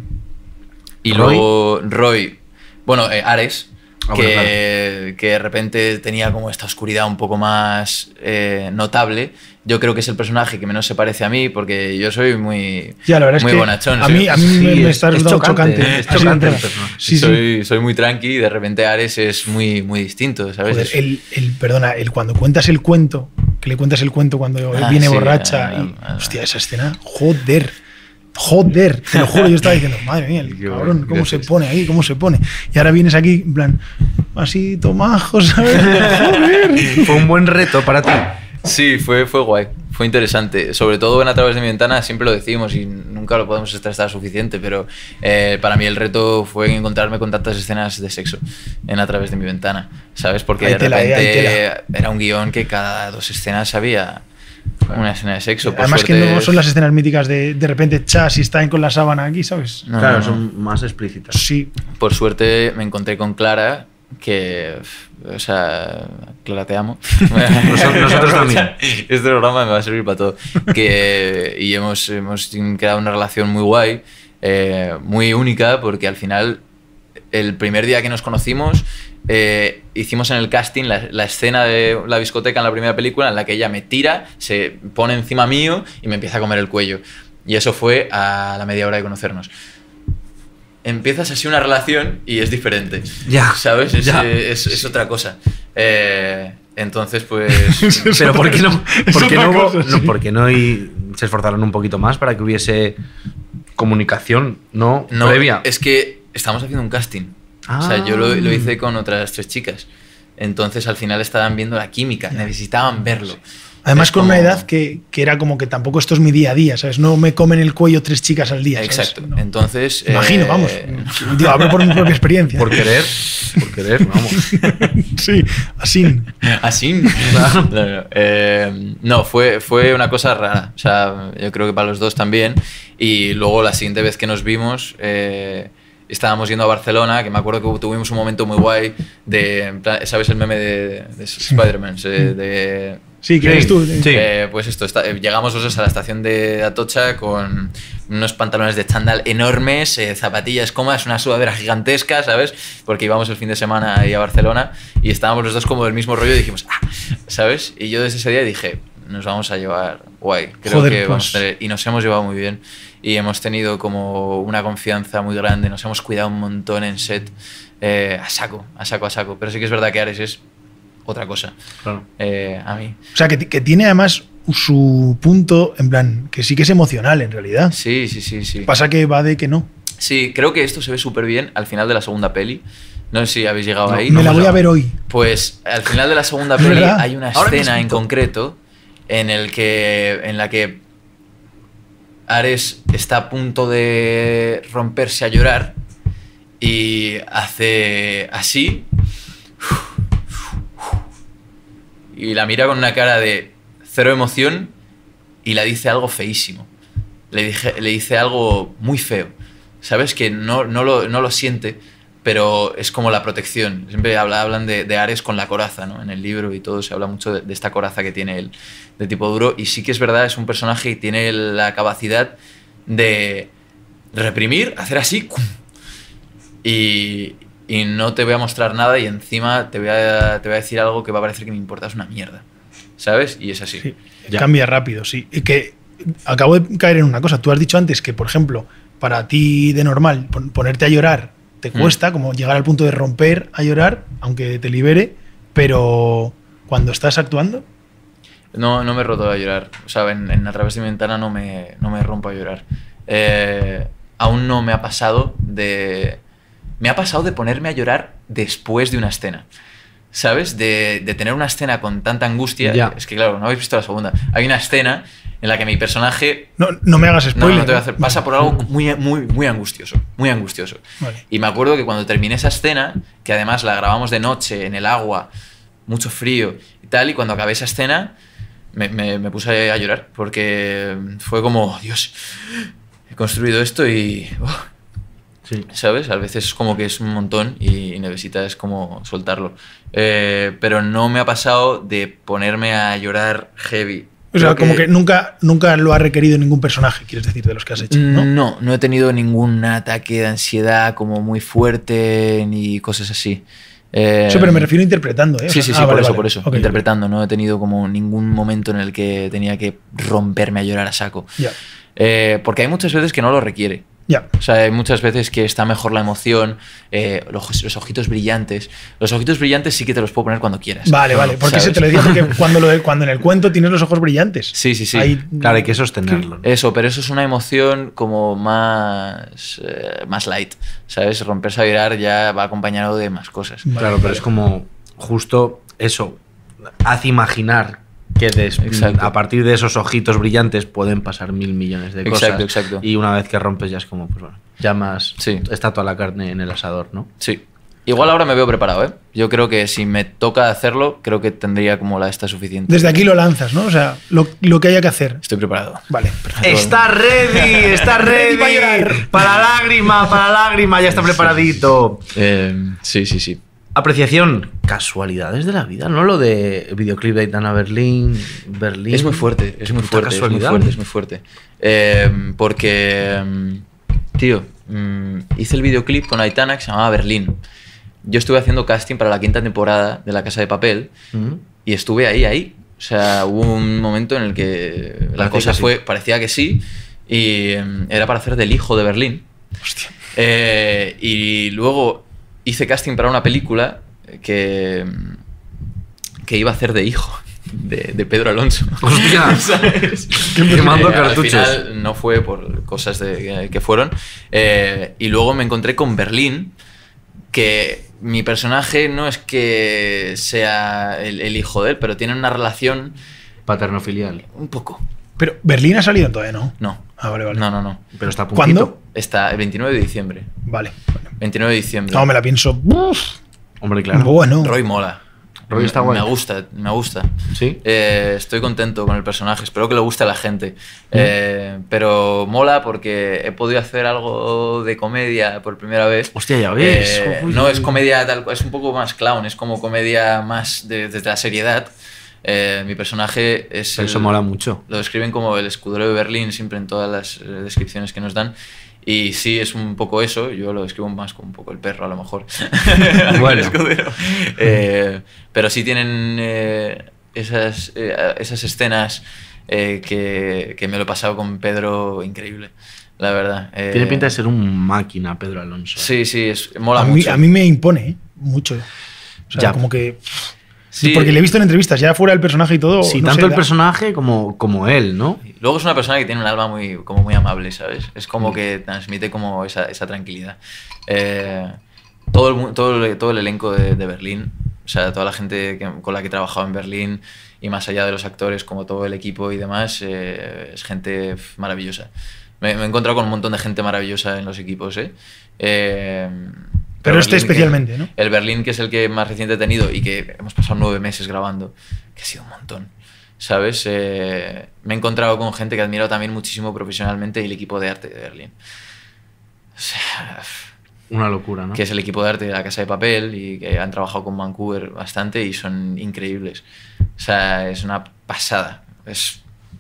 y Roy. luego Roy, bueno, eh, Ares, ah, que, bueno, claro. que de repente tenía como esta oscuridad un poco más eh, notable. Yo creo que es el personaje que menos se parece a mí, porque yo soy muy, ya, la verdad muy es que bonachón. A mí, a mí sí, me, me es, está resultando chocante. chocante. Es chocante el personaje. Sí, soy, sí. soy muy tranqui y de repente Ares es muy, muy distinto, ¿sabes? Joder, el, el, perdona, el, cuando cuentas el cuento, que le cuentas el cuento cuando ah, viene sí, borracha, ah, y, ah, hostia, esa escena, joder. Joder, te lo juro, yo estaba diciendo, madre mía, el cabrón, cómo se pone ahí, cómo se pone. Y ahora vienes aquí, en plan, así, tomajo, ¿sabes? Joder. Fue un buen reto para ti. Sí, fue, fue guay, fue interesante. Sobre todo en A través de mi ventana, siempre lo decimos y nunca lo podemos estresar suficiente, pero eh, para mí el reto fue encontrarme con tantas escenas de sexo en A través de mi ventana, ¿sabes? Porque de tela, repente era un guión que cada dos escenas había una escena de sexo. Por Además suerte, que no son las escenas míticas de de repente chas y está con la sábana aquí, ¿sabes? No, claro, no, no. son más explícitas. Sí. Por suerte me encontré con Clara, que, o sea, Clara, te amo. Nosotros, nosotros también. Este programa me va a servir para todo. Que, y hemos, hemos creado una relación muy guay, eh, muy única, porque al final, el primer día que nos conocimos, eh, hicimos en el casting la, la escena de la discoteca en la primera película, en la que ella me tira, se pone encima mío y me empieza a comer el cuello. Y eso fue a la media hora de conocernos. Empiezas así una relación y es diferente. Ya. ¿Sabes? Es, ya. es, es otra cosa. Eh, entonces, pues. Pero ¿por qué no? ¿Por qué no, cosa, no, sí. ¿por qué no y se esforzaron un poquito más para que hubiese comunicación no, No, previa? es que estamos haciendo un casting. Ah. O sea, yo lo, lo hice con otras tres chicas. Entonces, al final estaban viendo la química, necesitaban verlo. Además, Es con como- una edad que, que era como que tampoco esto es mi día a día, ¿sabes? No me comen el cuello tres chicas al día. ¿sabes? Exacto. No. Entonces. Imagino, eh, vamos. Digo, hablo por mi propia experiencia. Por querer, por querer, vamos. Sí, así. Así. No, no, eh, no, fue, fue una cosa rara. O sea, yo creo que para los dos también. Y luego la siguiente vez que nos vimos, eh, estábamos yendo a Barcelona, que me acuerdo que tuvimos un momento muy guay de, en plan, ¿sabes el meme de, de Spider-Man? De, de- Sí, que Sí, eres tú. sí. Eh, pues esto, está- llegamos nosotros a la estación de Atocha con unos pantalones de chándal enormes, eh, zapatillas cómodas, una sudadera gigantesca, ¿sabes? Porque íbamos el fin de semana ahí a Barcelona y estábamos los dos como del mismo rollo y dijimos, ah, ¿sabes? Y yo desde ese día dije, nos vamos a llevar guay, creo Joder, que pues. vamos a tener... Y nos hemos llevado muy bien y hemos tenido como una confianza muy grande, nos hemos cuidado un montón en set, eh, a saco, a saco, a saco. Pero sí que es verdad que Ares es otra cosa, Claro. eh, a mí. O sea, que, que tiene además su punto, en plan, que sí que es emocional en realidad. Sí, sí, sí, sí. Pasa que va de que no. Sí, creo que esto se ve súper bien al final de la segunda peli. No sé si habéis llegado No, ahí. Me la hemos voy a llegado. ver hoy. Pues al final de la segunda Es peli verdad. hay una Ahora escena en mismito. concreto en, el que, en la que Ares está a punto de romperse a llorar y hace así y la mira con una cara de cero emoción y le dice algo feísimo. Le, dije, le dice algo muy feo. ¿Sabes? Que no, no, lo, no lo siente, pero es como la protección. Siempre habla, hablan de, de Ares con la coraza, ¿no? En el libro y todo se habla mucho de, de esta coraza que tiene él, de tipo duro. Y sí que es verdad, es un personaje que tiene la capacidad de reprimir, hacer así, y, y no te voy a mostrar nada y encima te voy, a, te voy a decir algo que va a parecer que me importas una mierda. ¿Sabes? Y es así. Sí, cambia rápido, sí. Y que acabo de caer en una cosa. Tú has dicho antes que, por ejemplo, para ti de normal, ponerte a llorar te cuesta, mm. como llegar al punto de romper a llorar, aunque te libere, pero cuando estás actuando... No, no me he roto a llorar. O sea, en, en A través de mi ventana no me, no me rompo a llorar. Eh, aún no me ha pasado de... Me ha pasado de ponerme a llorar después de una escena. ¿Sabes? De, de tener una escena con tanta angustia. Ya. Es que, claro, no habéis visto la segunda. Hay una escena en la que mi personaje... No, no me hagas spoiler. No, no te voy a hacer, pasa por algo muy, muy, muy angustioso. Muy angustioso. Vale. Y me acuerdo que cuando terminé esa escena, que además la grabamos de noche, en el agua, mucho frío y tal, y cuando acabé esa escena, me, me, me puse a llorar. Porque fue como, Dios, he construido esto y... Oh, sí. ¿Sabes? A veces como que es un montón y necesitas como soltarlo. Eh, pero no me ha pasado de ponerme a llorar heavy. O sea, como que, que nunca, nunca lo ha requerido ningún personaje, quieres decir, de los que has hecho, ¿no? No, no he tenido ningún ataque de ansiedad como muy fuerte ni cosas así. Eh, sí, pero me refiero interpretando, ¿eh? O sí, sea, sí, sí, ah, por vale, eso, vale. por eso. Okay, interpretando, okay. No he tenido como ningún momento en el que tenía que romperme a llorar a saco. Ya. Eh, porque hay muchas veces que no lo requiere. Ya. O sea, hay muchas veces que está mejor la emoción, eh, los, los ojitos brillantes. Los ojitos brillantes sí que te los puedo poner cuando quieras. Vale, vale. Porque se te lo decía porque cuando, lo de, cuando en el cuento tienes los ojos brillantes. Sí, sí, sí. Hay, claro, hay que sostenerlo. ¿No? Eso, pero eso es una emoción como más, eh, más light, ¿sabes? Romperse a llorar ya va acompañado de más cosas. Vale, claro, pero es como justo eso. Hace imaginar que des, a partir de esos ojitos brillantes pueden pasar mil millones de cosas. Exacto, exacto. Y una vez que rompes ya es como, pues bueno, ya más sí. está toda la carne en el asador, ¿no? Sí. Igual ahora me veo preparado, ¿eh? Yo creo que si me toca hacerlo, creo que tendría como la esta suficiente. Desde aquí lo lanzas, ¿no? O sea, lo, lo que haya que hacer. Estoy preparado. Vale. Perfecto. Está ready, está ready. Para llorar. Para lágrima, para lágrima, ya está preparadito. Eh, sí, sí, sí. Apreciación, casualidades de la vida, ¿no? Lo de videoclip de Aitana Berlín, Berlín. Es muy fuerte, es muy fuerte, casualidad. es muy fuerte, es muy fuerte. Eh, porque, tío, hice el videoclip con Aitana que se llamaba Berlín. Yo estuve haciendo casting para la quinta temporada de La Casa de Papel uh-huh. y estuve ahí, ahí. O sea, hubo un momento en el que parecía la cosa fue, sí. parecía que sí, y era para hacer del hijo de Berlín. Hostia. Eh, y luego hice casting para una película que, que iba a hacer de hijo de, de Pedro Alonso. ¡Hostia! ¿Sabes? Quemando eh, cartuchos. Al final no fue por cosas de, que fueron. Eh, y luego me encontré con Berlín, que mi personaje no es que sea el, el hijo de él, pero tiene una relación... Paterno-filial. Un poco. Pero Berlín ha salido todavía, ¿no? No. Ah, vale, vale. No, no, no. Pero está a puntito. ¿Cuándo? Está el veintinueve de diciembre. Vale. veintinueve de diciembre. No, me la pienso. Uf. Hombre, claro. Bueno. Roy mola. Roy está me, guay. Me gusta, me gusta. Sí. Eh, estoy contento con el personaje. Espero que le guste a la gente. Mm. Eh, pero mola porque he podido hacer algo de comedia por primera vez. Hostia, ya ves. Eh, no es comedia tal, es un poco más clown, es como comedia más desde de, de la seriedad. Eh, mi personaje es... Eso el, mola mucho. Lo describen como el escudero de Berlín siempre en todas las eh, descripciones que nos dan. Y sí, es un poco eso. Yo lo describo más como un poco el perro, a lo mejor. Bueno. eh, pero sí tienen eh, esas, eh, esas escenas eh, que, que me lo he pasado con Pedro increíble, la verdad. Eh, Tiene pinta de ser un máquina, Pedro Alonso. Sí, sí, es, mola a mucho. Mí, a mí me impone ¿eh? mucho. O sea, ya. como que... Sí. Porque le he visto en entrevistas, ya fuera del personaje y todo. Sí, no tanto sé, el da... personaje como, como él, ¿no? Luego es una persona que tiene un alma muy, como muy amable, ¿sabes? Es como que transmite como esa, esa tranquilidad. Eh, todo, el, todo, el, todo el elenco de, de Berlín O sea, toda la gente que, con la que he trabajado en Berlín y más allá de los actores, como todo el equipo y demás, eh, es gente maravillosa. Me, me he encontrado con un montón de gente maravillosa en los equipos, ¿eh? eh Pero este Berlín, especialmente, que, ¿no? El Berlín, que es el que más reciente he tenido y que hemos pasado nueve meses grabando, que ha sido un montón, ¿sabes? Eh, me he encontrado con gente que admiro también muchísimo profesionalmente y el equipo de arte de Berlín. O sea, una locura, ¿no? Que es el equipo de arte de La Casa de Papel y que han trabajado con Vancouver bastante y son increíbles. O sea, es una pasada. Es...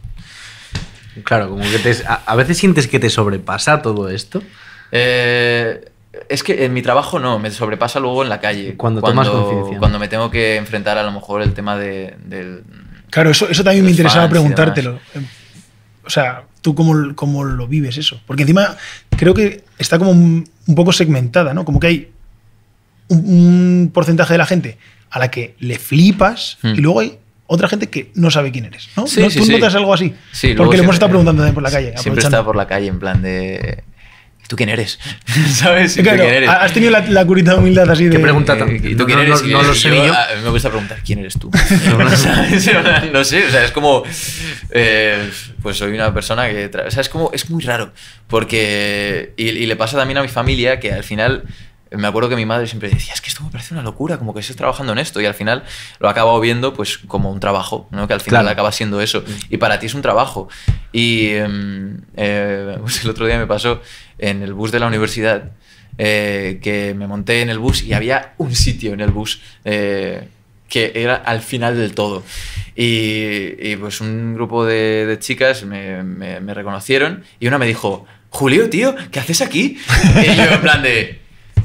Claro, como que te, a, a veces sientes que te sobrepasa todo esto. Eh, es que en mi trabajo no, me sobrepasa luego en la calle. Cuando, cuando tomas conciencia. Cuando me tengo que enfrentar a lo mejor el tema de, del... Claro, eso, eso también me los interesaba fans y preguntártelo. O sea, ¿tú cómo, cómo lo vives eso? Porque encima creo que está como un, un poco segmentada, ¿no? Como que hay un, un porcentaje de la gente a la que le flipas Hmm. y luego hay otra gente que no sabe quién eres, ¿no? Sí, ¿No? sí, ¿Tú sí. notas algo así? Sí, luego Porque le hemos siempre- estado preguntando también por la calle. Siempre aprovechando. está por la calle en plan de... ¿Tú quién eres? ¿Sabes? ¿Y tú Claro, quién eres? has tenido la, la curita de humildad así de... ¿Qué pregunta tan- Eh, ¿Y tú no, quién no, eres? no, Y no lo sé ni yo. a- me gusta preguntar, ¿quién eres tú? ¿Sabes? No sé, o sea, es como... eh, pues soy una persona que... tra- O sea, es como... Es muy raro. Porque... Y, y le pasa también a mi familia que al final... Me acuerdo que mi madre siempre decía, es que esto me parece una locura, como que estés trabajando en esto. Y al final lo he acabado viendo pues como un trabajo, ¿no? Que al final Claro. acaba siendo eso. Y para ti es un trabajo. Y em, eh, pues el otro día me pasó en el bus de la universidad eh, que me monté en el bus y había un sitio en el bus eh, que era al final del todo. Y, y, pues un grupo de, de chicas me, me, me reconocieron y una me dijo, Julio, tío, ¿qué haces aquí? Y yo en plan de...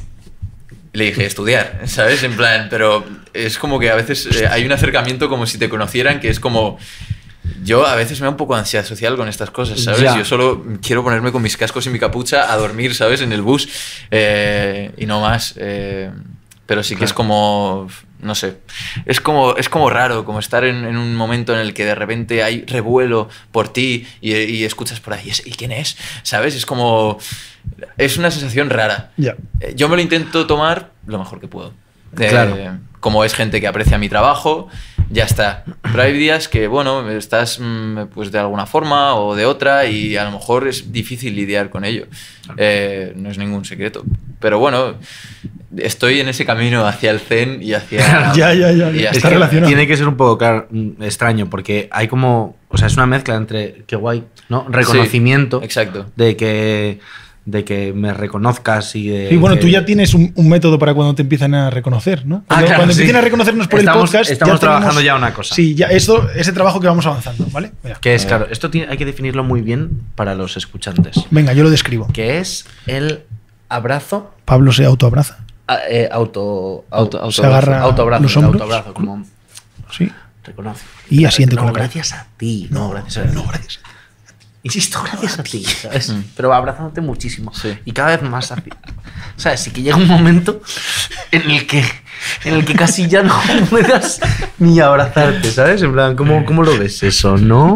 Le dije, estudiar, ¿sabes? En plan, pero es como que a veces eh, hay un acercamiento como si te conocieran, que es como... Yo a veces me da un poco de ansiedad social con estas cosas, ¿sabes? Ya. Yo solo quiero ponerme con mis cascos y mi capucha a dormir, ¿sabes? En el bus eh, y no más. eh, pero sí que es como... No sé. Es como, es como raro, como estar en, en un momento en el que de repente hay revuelo por ti y, y escuchas por ahí, ¿y quién es? ¿Sabes? Es como... Es una sensación rara. Ya. Eh, Yo me lo intento tomar lo mejor que puedo. Eh, Claro. Como es gente que aprecia mi trabajo, ya está. Pero hay días que, bueno, estás mm, pues de alguna forma o de otra y a lo mejor es difícil lidiar con ello. Eh, no es ningún secreto. Pero bueno, estoy en ese camino hacia el zen y hacia... Ya, ya, ya. y Está hacia- relacionado. Tiene que ser un poco claro, mm, extraño, porque hay como. O sea, es una mezcla entre. Qué guay, ¿no? Reconocimiento. Sí, exacto. De que. De que me reconozcas y de. Y bueno, que- tú ya tienes un, un método para cuando te empiezan a reconocer, ¿no? Ah, Cuando, claro, cuando sí. empiecen a reconocernos por Estamos- el podcast. estamos ya tenemos- trabajando ya una cosa. Sí, ya esto, ese trabajo que vamos avanzando, ¿vale? Mira. Que es, claro, esto tiene- hay que definirlo muy bien para los escuchantes. Venga, yo lo describo. Que es el abrazo. Pablo se autoabraza. a- eh, auto, Auto- auto, se agarra autoabrazo, los el hombros. autoabrazo, como Sí. reconoce. Y asiente no, con la cabeza. gracias a ti, no, No, gracias a ti. no, gracias. Insisto, gracias a ti, ¿sabes? Mm. Pero abrazándote muchísimo. Sí. Y cada vez más así. ¿Sabes? Y que llega un momento en el que, en el que casi ya no puedas ni abrazarte, ¿sabes? En plan, ¿cómo, cómo lo ves eso, no?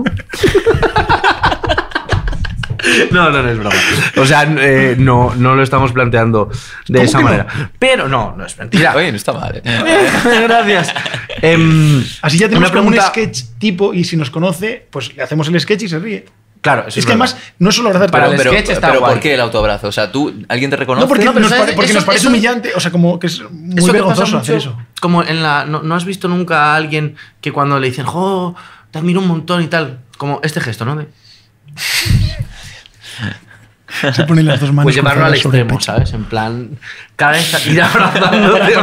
No, no, no es broma. O sea, eh, no, no lo estamos planteando de ¿Cómo esa que no? manera. Pero no, no es mentira. Oye, no está mal, ¿eh? Gracias. Em, Así ya tenemos una como un pregunta- sketch tipo y si nos conoce, pues le hacemos el sketch y se ríe. Claro, eso Es que verdad. además no es solo abrazarte. Para pero- el sketch está pero guay. ¿por qué el autoabrazo? O sea, tú, ¿alguien te reconoce? No, porque, No, pero nos, ¿sabes? pare- porque Eso- nos parece eso- humillante, o sea, como que es muy Eso que pasa vergonzoso hacer mucho, eso. como en la. ¿no, no has visto nunca a alguien que cuando le dicen, jo, te admiro un montón y tal? Como este gesto, ¿no? De, Se ponen las dos manos pues llevarlo al cruzadas sobre el extremo, pecho. ¿sabes? En plan, cabeza, ir abrazándote.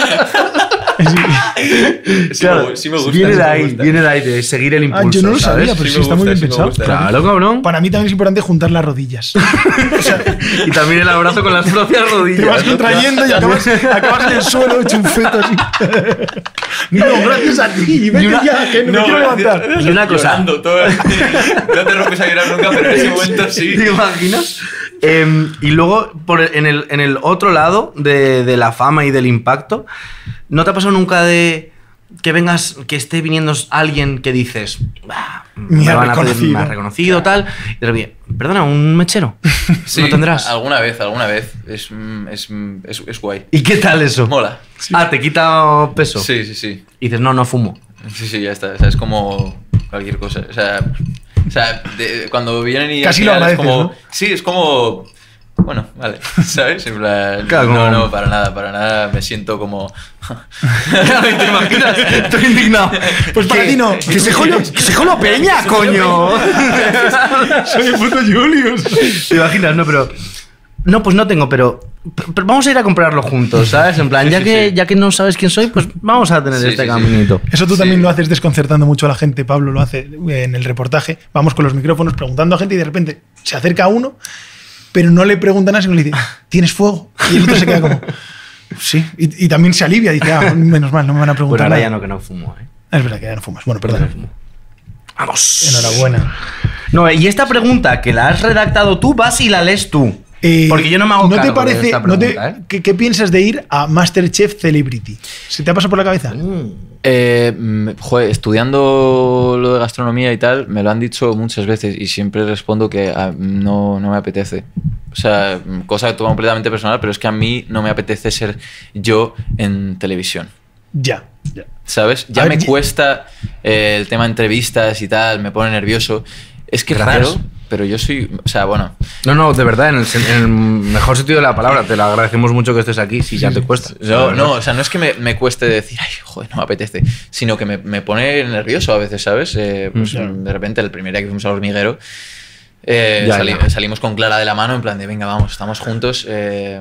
Sí me- sí me gusta, Viene sí de me ahí, gusta. viene de ahí, de seguir el Ah, impulso. yo no lo ¿sabes? sabía, pero Sí sí, me está muy gusta, bien sí me pensado. gusta. Claro, cabrón. Para mí también es importante juntar las rodillas. O sea, Y también el abrazo con las propias rodillas. te vas ¿no? contrayendo y acabas, acabas en el suelo hecho un feto así. No, gracias a ti. Vete una- ya, que no, me quiero levantar. Y una cosa. Llorando todo. No te rompes a llorar nunca, pero en ese momento sí. ¿Te imaginas? Eh, y luego, por el- en, el, en el otro lado de, de la fama y del impacto, ¿no te ha pasado nunca de, que vengas, que esté viniendo alguien que dices, "Bah, Me me, ha van a pedir- reconocido". me ha reconocido, tal, y de repente, perdona, un mechero. Sí, ¿No tendrás? alguna vez, alguna vez. Es, mm, es, mm, es, es guay. ¿Y qué tal eso? Mola. Ah, te quita peso. Sí, sí, sí. Y dices, no, no fumo. Sí, sí, ya está. O sea, es como cualquier cosa. O sea, o sea de- cuando vienen y... Casi al lo final es agradeces, como, ¿no? Sí, es como... Bueno, vale, ¿sabes? En plan, Claro, no, como- no, para nada, para nada. Me siento como... ¿Te imaginas? Estoy indignado. Pues para ¿Qué? ti no. Que se jolo, que se jolo Peña, coño. Soy el puto Julius. ¿Te imaginas? No, pero... No, pues no tengo, pero, pero vamos a ir a comprarlo juntos, ¿sabes? En plan, Sí, ya, sí, que, sí. ya que no sabes quién soy, pues vamos a tener Sí, este sí, sí. caminito. Eso tú Sí. también lo haces desconcertando mucho a la gente. Pablo lo hace en el reportaje. Vamos con los micrófonos preguntando a gente y de repente se acerca uno, pero no le pregunta nada, sino le dice, ¿tienes fuego? Y el otro se queda como, sí. Y, y también se alivia, dice, ah, menos mal, no me van a Bueno, preguntar ahora nada. ya no, que no fumo, ¿eh? Es verdad que ya no fumas. Bueno, perdón. Vamos. Enhorabuena. No, y esta pregunta que la has redactado tú, vas y la lees tú. Eh, Porque yo no me hago ¿no te cargo de parece, esta no te- pregunta, ¿eh? ¿qué, qué piensas de ir a Masterchef Celebrity? ¿Se te ha pasado por la cabeza? Eh, mm, joder, estudiando lo de gastronomía y tal, me lo han dicho muchas veces y siempre respondo que ah, no, no me apetece. O sea, cosa completamente personal, pero es que a mí no me apetece ser yo en televisión. Ya. ya. ¿Sabes? Ya A ver, me y- cuesta eh, el tema de entrevistas y tal, me pone nervioso. Es que es Gracias. raro, pero yo soy... O sea, bueno... No, no, de verdad, en el, sen- en el mejor sentido de la palabra, te lo agradecemos mucho que estés aquí, si ya te cuesta. No, no, o sea, no es que me, me cueste decir, ay, joder, no me apetece, sino que me, me pone nervioso a veces, ¿sabes? Eh, pues, Claro. de repente, el primer día que fuimos al hormiguero, eh, Ya, sali- ya. salimos con Clara de la mano, en plan de, venga, vamos, estamos juntos. eh,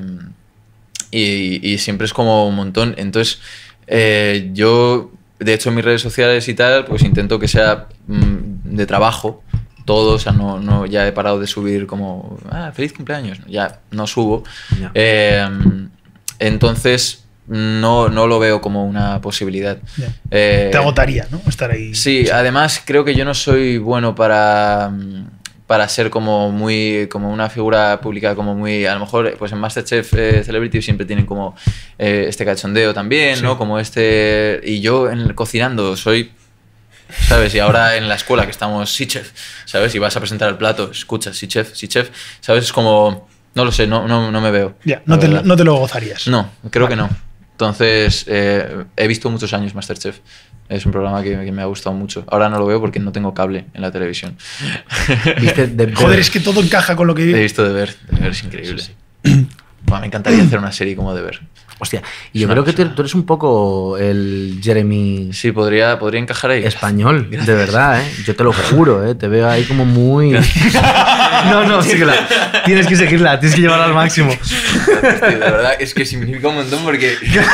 y, y siempre es como un montón. Entonces, eh, yo, de hecho, en mis redes sociales y tal, pues intento que sea mm, de trabajo. Todo, o sea, no, no, ya he parado de subir como, ah, feliz cumpleaños, ya no subo. Ya. Eh, entonces, no, no lo veo como una posibilidad. Ya. Eh, Te agotaría, ¿no? Estar ahí. Sí, además creo que yo no soy bueno para, para ser como muy, como una figura pública, como muy, a lo mejor, pues en Masterchef eh, Celebrity siempre tienen como eh, este cachondeo también, Sí. ¿no? Como este, y yo en el cocinando soy... ¿Sabes? Y ahora en la escuela que estamos, sí, chef, ¿sabes? Y vas a presentar el plato, escucha, sí, chef, sí, chef, ¿sabes? Es como, no lo sé, no, no, no me veo. Ya, no la te, verdad. no te lo gozarías. No, creo Vale. que no. Entonces, eh, he visto muchos años Masterchef. Es un programa que, que me ha gustado mucho. Ahora no lo veo porque no tengo cable en la televisión. ¿Viste? De- Joder, es que todo encaja con lo He que... visto de ver, de ver es increíble. Buah, me encantaría hacer una serie como de ver. Hostia, y Es yo una creo que tú, persona. tú eres un poco el Jeremy Sí, podría, podría encajar ahí. español, de verdad, ¿eh? Yo te lo juro, ¿eh? Te veo ahí como muy... No, no, síguela. Tienes que seguirla, tienes que llevarla al máximo. Gracias, tío, de verdad, es que significa un montón porque...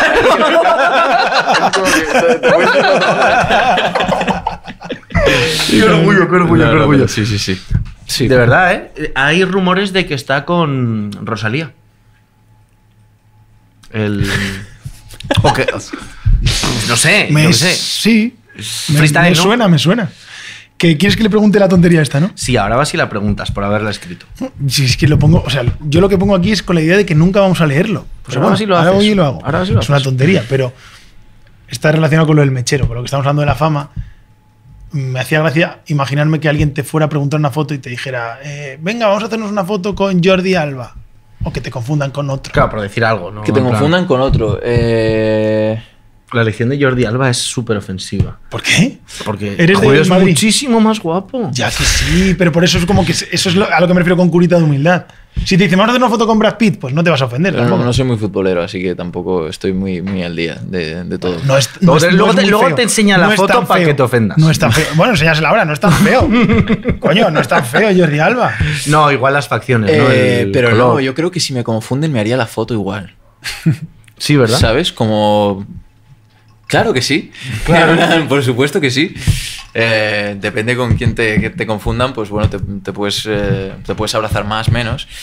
Qué orgullo, qué orgullo, No, qué no, orgullo. pero Sí, sí, sí. Sí. De verdad, ¿eh? Hay rumores de que está con Rosalía. El... O que... No sé, Me, yo qué sé. Sí. Me, Freestyle, me ¿no? suena, me suena. Que quieres que le pregunte la tontería esta, ¿no? Sí, ahora vas y la preguntas por haberla escrito. Si es que lo pongo, o sea, yo lo que pongo aquí es con la idea de que nunca vamos a leerlo. Pues ahora sí lo ahora haces. voy y lo hago. Ahora sí lo es una haces. tontería, pero está relacionado con lo del mechero, con lo que estamos hablando de la fama. Me hacía gracia imaginarme que alguien te fuera a preguntar una foto y te dijera, eh, venga, vamos a hacernos una foto con Jordi Alba. O que te confundan con otro. Claro, por decir algo, ¿no? Que te En plan, confundan con otro. Eh... La elección de Jordi Alba es súper ofensiva. ¿Por qué? Porque Eres de Julio es Madrid. muchísimo más guapo. Ya que sí, pero por eso es como que eso es lo- a lo que me refiero con curita de humildad. Si te dicen, vamos a hacer una foto con Brad Pitt, pues no te vas a ofender. No, tampoco. no soy muy futbolero, así que tampoco estoy muy, muy al día de, de todo. No es- Luego no es- te- no luego es te- muy luego feo. te enseña la No es foto tan para feo. que te ofendas. No es tan feo. Bueno, enséñasela ahora, no es tan feo. Coño, no es tan feo Jordi Alba. No, igual las facciones, ¿no? Eh, El pero color. no, yo creo que si me confunden me haría la foto igual. Sí, ¿verdad? ¿Sabes? Como... Claro que sí. Claro. Por supuesto que sí. Eh, depende con quién te, que te confundan, pues bueno, te, te puedes, eh, te puedes abrazar más, menos.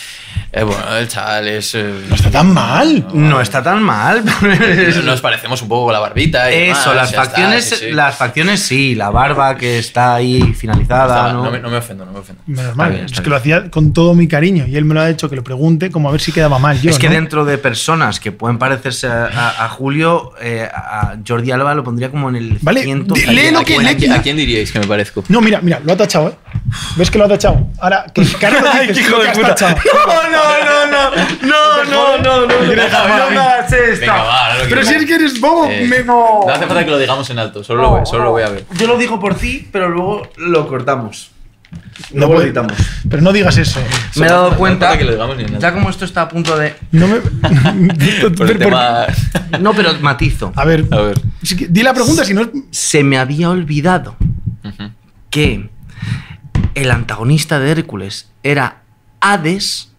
Eh, bueno, el chaval es... eh, No está tan mal. No está tan mal. Nos parecemos un poco con la barbita y Eso, demás, las ya facciones, está, sí, sí. las facciones sí, la barba que está ahí finalizada, Está- ¿no? no, me, no me ofendo, no me ofendo. Menos mal. bien, está es que bien. lo hacía con todo mi cariño y él me lo ha hecho que lo pregunte como a ver si quedaba mal yo. Es que ¿no? dentro de personas que pueden parecerse a, a- a Julio, eh, a Jordi Alba lo pondría como en el Vale, ciento di- lee lo ¿A que quién, a lee- quién- a quién diríais que me parezco? No, mira, mira, lo ha tachado, ¿eh? ¿Ves que lo ha tachado? Ahora, que Carlos Ay, dices, qué creo hijo que de has puta. tachado. No, no, no, no, no, no, no, no, no, Venga, no me hagas esta. Venga, va, ahora lo Pero que- si es que eres bobo, Eh, me no. No hace falta que lo digamos en alto, solo, lo, voy- solo lo voy a ver. Yo lo digo por ti, pero luego lo cortamos. No Luego lo puede- editamos. Pero no digas eso. Me he dado No hace cuenta, falta que lo digamos ni en alto. ya como esto está a punto de... No me. Por el Por- tema... No, pero matizo. A ver, A ver. si que- di la pregunta, si no es. Se me había olvidado Ujú. que el antagonista de Hércules era Hades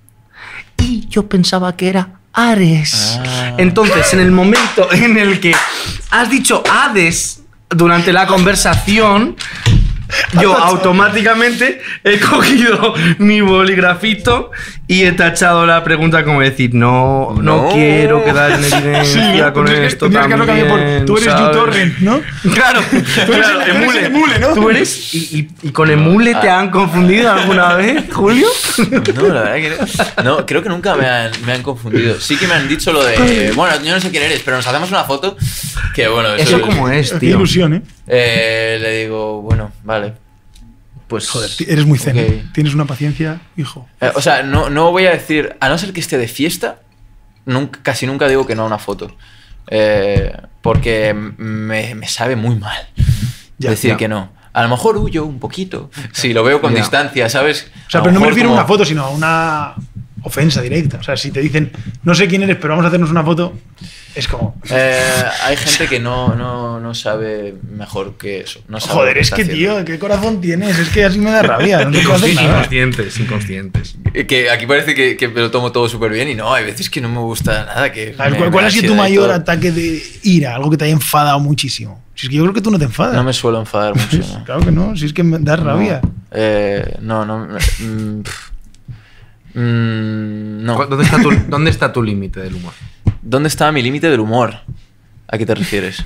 y yo pensaba que era Ares. Ah. Entonces, en el momento en el que has dicho Hades durante la conversación, yo automáticamente he cogido mi boligrafito y he tachado la pregunta como decir, no, no, No. quiero quedar en evidencia con tendrías que- esto tendrías que haberlo cambiado también, por. Tú eres ¿sabes? uTorrent, ¿no? Claro, claro, eres el emule. emule, ¿no? Tú eres. ¿Y, y, y con emule te han confundido alguna vez, Julio? No, la verdad que no. No, creo que nunca me han, me han confundido. Sí que me han dicho lo de, bueno, yo no sé quién eres, pero nos hacemos una foto. Que bueno, Eso es- como es, Qué tío. ilusión, ¿eh? Eh, le digo, bueno, vale. Pues. Joder, ti- eres muy zen. Ok. Tienes una paciencia, hijo. Eh, o sea, no, no voy a decir, a no ser que esté de fiesta, nunca, casi nunca digo que no a una foto. Eh, porque me, me sabe muy mal Ya, decir ya. que no. A lo mejor huyo un poquito. Si lo veo con Ya. distancia, ¿sabes? O sea, A pero lo no me mejor refiero a como- una foto, sino a una ofensa directa. O sea, si te dicen, no sé quién eres, pero vamos a hacernos una foto, es como. Eh, hay gente que no, no, no sabe mejor que eso. No sabe lo Joder, es está que, haciendo. tío, ¿qué corazón tienes? Es que así me da rabia. No se puede hacer nada. Inconscientes, inconscientes. Eh, Que aquí parece que, que me lo tomo todo súper bien y no, hay veces que no me gusta nada. Que A ver, me- ¿cuál, me cuál da ha sido tu ansiedad y mayor todo. ataque de ira? Algo que te haya enfadado muchísimo. Si es que yo creo que tú no te enfadas. No me suelo enfadar mucho. ¿no? Claro que no, si es que me da rabia. No, eh, no, no. mm, pff. Mm, no. ¿Dónde está tu, dónde está tu límite del humor? ¿Dónde está mi límite del humor? ¿A qué te refieres?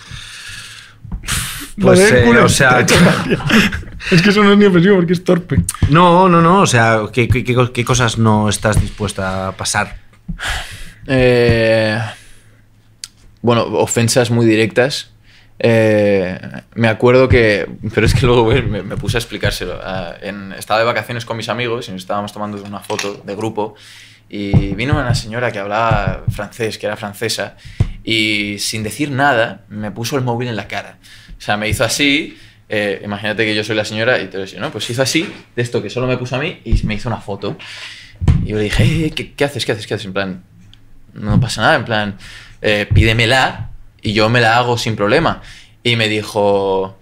Lo Pues, de eh, Hércules o sea, te ha hecho gracia. Es que eso no es ni ofensivo porque es torpe. No, no, no. O sea, ¿qué, qué, qué- qué cosas no estás dispuesta a pasar? Eh, bueno, ofensas muy directas. Eh, me acuerdo que. Pero es que luego güey, me, me puse a explicárselo. Ah, en- estaba de vacaciones con mis amigos y nos estábamos tomando una foto de grupo. Y vino una señora que hablaba francés, que era francesa, y sin decir nada me puso el móvil en la cara. O sea, me hizo así. Eh, imagínate que yo soy la señora y te decía, ¿no? Pues hizo así, de esto que solo me puso a mí, y me hizo una foto. Y yo le dije, "Eh, ¿qué, qué haces? ¿Qué haces? ¿Qué haces? En plan, no pasa nada, en plan, eh, pídemela y yo me la hago sin problema. Y me dijo,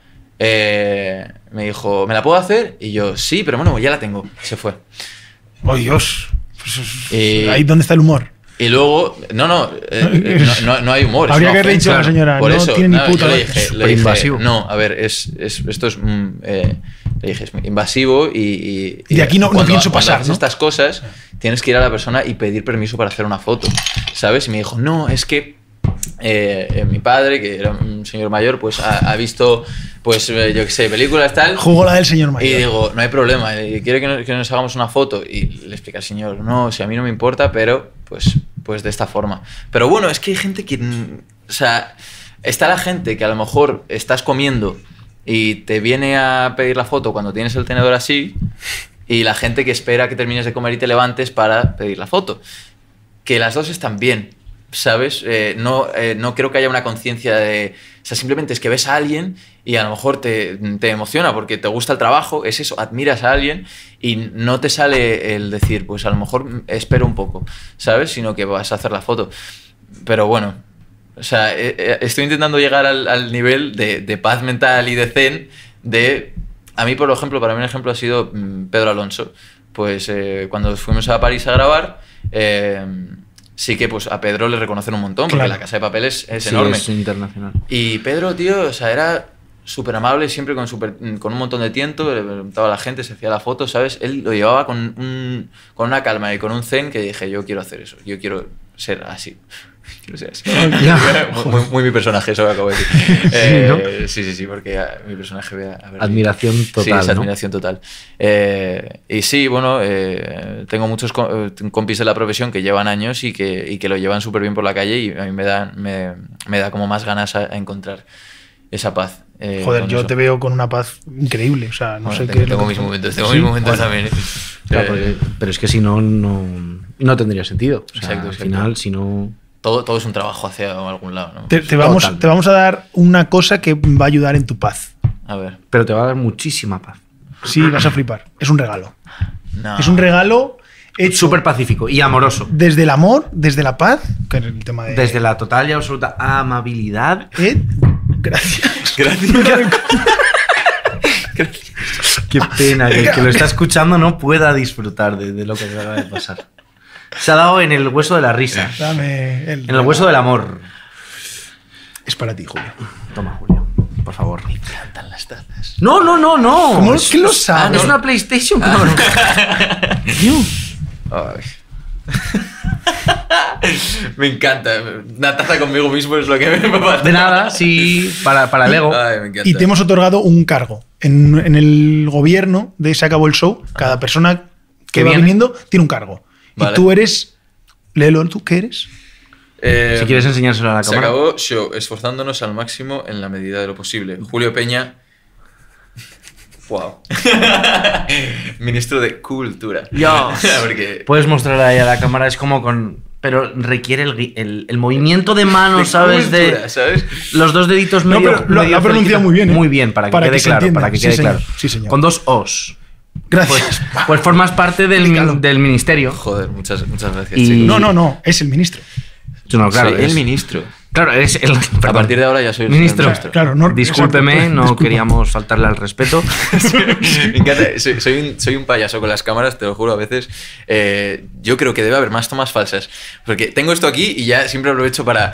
eh, me dijo, ¿me la puedo hacer? Y yo, sí, pero bueno, ya la tengo. Se fue. Oh, Dios. Pues es- Eh, Ahí donde está el humor. Y luego, no, no, eh, eh, no, no, no hay humor. es Habría una que haberle dicho a la ofensa. señora, Por no eso, tiene ni nada, puta yo le idea. dije, le Súper dije, invasivo. no, a ver, es, es- esto es mm, eh, le dije, es invasivo y, y, Y de aquí no- no cuando- pienso cuando pasar, haces ¿no? estas cosas, tienes que ir a la persona y pedir permiso para hacer una foto, ¿sabes? Y me dijo, no, es que eh, eh, mi padre, que era un señor mayor, pues ha, ha visto, pues eh, yo qué sé, películas tal. Jugó la del señor Y mayor. digo, no hay problema, eh, quiere que nos, que nos hagamos una foto. Y le explica al señor, no, si a mí no me importa, pero pues, pues de esta forma. Pero bueno, es que hay gente que, mm, o sea, está la gente que a lo mejor estás comiendo y te viene a pedir la foto cuando tienes el tenedor así, y la gente que espera que termines de comer y te levantes para pedir la foto. Que las dos están bien, ¿sabes? Eh, no, eh, no creo que haya una conciencia de... O sea, simplemente es que ves a alguien y a lo mejor te, te emociona porque te gusta el trabajo, es eso, admiras a alguien y no te sale el decir, pues a lo mejor espero un poco, ¿sabes? Sino que vas a hacer la foto. Pero bueno, o sea, eh, eh, estoy intentando llegar al, al nivel de, de paz mental y de zen de... A mí, por ejemplo, para mí un ejemplo ha sido mm, Pedro Alonso. Pues eh, cuando fuimos a París a grabar... Eh, sí que pues a Pedro le reconocen un montón, porque Claro. La Casa de Papel es, es Sí, enorme. es internacional. Y Pedro, tío, o sea, era súper amable, siempre con, super, con un montón de tiento, le preguntaba a la gente, se hacía la foto, ¿sabes? Él lo llevaba con, un, con una calma y con un zen que dije, yo quiero hacer eso, yo quiero ser así. Quiero ser así. muy, muy, muy mi personaje, eso que acabo de decir. Sí, eh, ¿no? sí, sí, sí, porque a, mi personaje ve a, a ver, Admiración total, Sí, es ¿no? admiración total. Eh, y sí, bueno, eh, tengo muchos co- compis de la profesión que llevan años y que, y que lo llevan súper bien por la calle y a mí me da, me, me da como más ganas a, a encontrar esa paz. Eh, Joder, con yo eso. te veo con una paz increíble. O sea, no Bueno, sé tengo, qué es lo tengo que- mis momentos, tengo Sí, mis momentos bueno. también. Claro, Eh, porque- pero es que si no, no, no tendría sentido. O sea, Exacto, al exacto. final, si no... todo, todo es un trabajo hacia algún lado, ¿no? Te, te vamos, Total. te vamos a dar una cosa que va a ayudar en tu paz. A ver. Pero te va a dar muchísima paz. Sí, vas a flipar. Es un regalo. No. Es un regalo hecho Súper pacífico y amoroso. desde el amor, desde la paz, que es el tema de... Desde la total y absoluta amabilidad. Eh, gracias. Gracias. Qué pena que el que lo está escuchando no pueda disfrutar de, de lo que acaba de pasar. Se ha dado en el hueso de la risa, Dame el... en el hueso del amor. Es para ti, Julio. Toma, Julio, por favor. Me encantan las tazas. No, no, no, no. ¿Cómo Es- que lo sabes? Es una PlayStation, cabrón. Tío. Ay. Me encanta. Una taza conmigo mismo es lo que me falta. De nada, sí, para, para el ego. Ay, me encanta. Y te hemos otorgado un cargo. En, en el gobierno de Se acabó el show, cada persona que Que va viene. viniendo tiene un cargo. Vale. Y tú eres... Léelo, ¿tú qué eres? Eh, Si quieres enseñárselo a la Se cámara. acabó show, esforzándonos al máximo en la medida de lo posible. Julio Peña. Wow. Ministro de Cultura. Dios. Porque. Puedes mostrar ahí a la cámara, es como con... Pero requiere el, gui- el, el movimiento de mano, de ¿sabes? cultura, De ¿sabes? los dos deditos No, medio... pero lo- medio lo ha pronunciado cerquita. muy bien, ¿eh? Muy bien, para que Para quede que se claro. entienda. Para que Sí, quede señor. claro. Sí, señor. Con dos O's. Gracias. Pues formas parte del, Explícalo. min- del ministerio. Joder, muchas, muchas gracias, Y- chicos. No, no, no, es el ministro. No, claro, Soy es- el ministro. Claro, es el... A perdón. partir de ahora ya soy el Ministro. señor ministro. Claro, no, Discúlpeme, exacto, no disculpa. queríamos faltarle al respeto. Me encanta, soy, soy, un, soy un payaso con las cámaras, te lo juro, a veces. Eh, yo creo que debe haber más tomas falsas. Porque tengo esto aquí y ya siempre aprovecho para...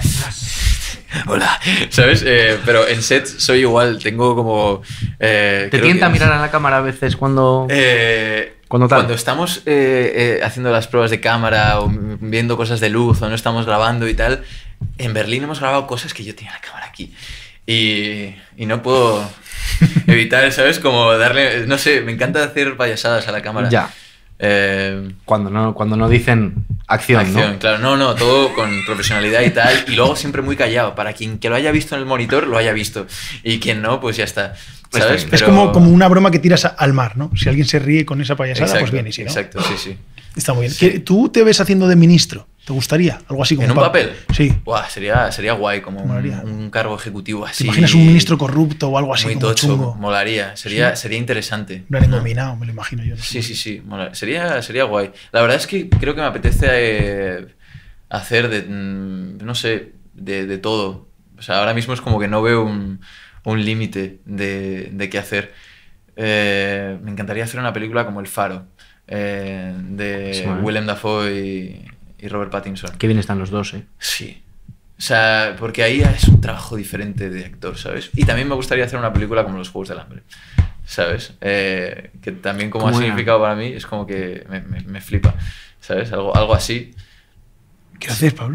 Hola, ¿sabes? Eh, pero en set soy igual, tengo como... eh, ¿Te creo tienta que- mirar a la cámara a veces cuando...? Eh, Cuando tal. cuando estamos eh, eh, haciendo las pruebas de cámara o m- viendo cosas de luz o no estamos grabando y tal, en Berlín hemos grabado cosas que yo tenía la cámara aquí. Y, y no puedo evitar, ¿sabes? Como darle... No sé, me encanta hacer payasadas a la cámara. Ya. Eh, Cuando no, cuando no dicen acción, acción, ¿no? claro. No, no, todo con profesionalidad y tal. Y luego siempre muy callado. Para quien que lo haya visto en el monitor, lo haya visto. Y quien no, pues ya está. ¿Sabes? bien. Es Pero- como, como una broma que tiras a- al mar, ¿no? Si alguien se ríe con esa payasada, Exacto, pues bien, y si no. Exacto, sí, sí. Está muy bien. ¿Qué- ¿Tú te ves haciendo de ministro? ¿Te gustaría? Algo así como ¿En un pa- papel? Sí. Buah, sería, sería guay, como un, Molaría. un cargo ejecutivo así. ¿Te imaginas un ministro corrupto o algo así muy como tocho? chungo? Molaría, sería, Sí. sería interesante. En plan engominado, me lo imagino yo. ¿no? Sí, sí, sí, mola- sería, sería guay. La verdad es que creo que me apetece eh, hacer de, mm, no sé, de, de todo. O sea, ahora mismo es como que no veo un, un límite de, de qué hacer. Eh, me encantaría hacer una película como El Faro, eh, de Sí, ¿eh? Willem Dafoe y, y Robert Pattinson. Qué bien están los dos, ¿eh? Sí. O sea, porque ahí es un trabajo diferente de actor, ¿sabes? Y también me gustaría hacer una película como Los Juegos del Hambre, ¿sabes? Eh, que también como ha ¿Cómo era? significado para mí es como que me, me- me flipa, ¿sabes? Algo, algo así. ¿Qué haces, Pablo?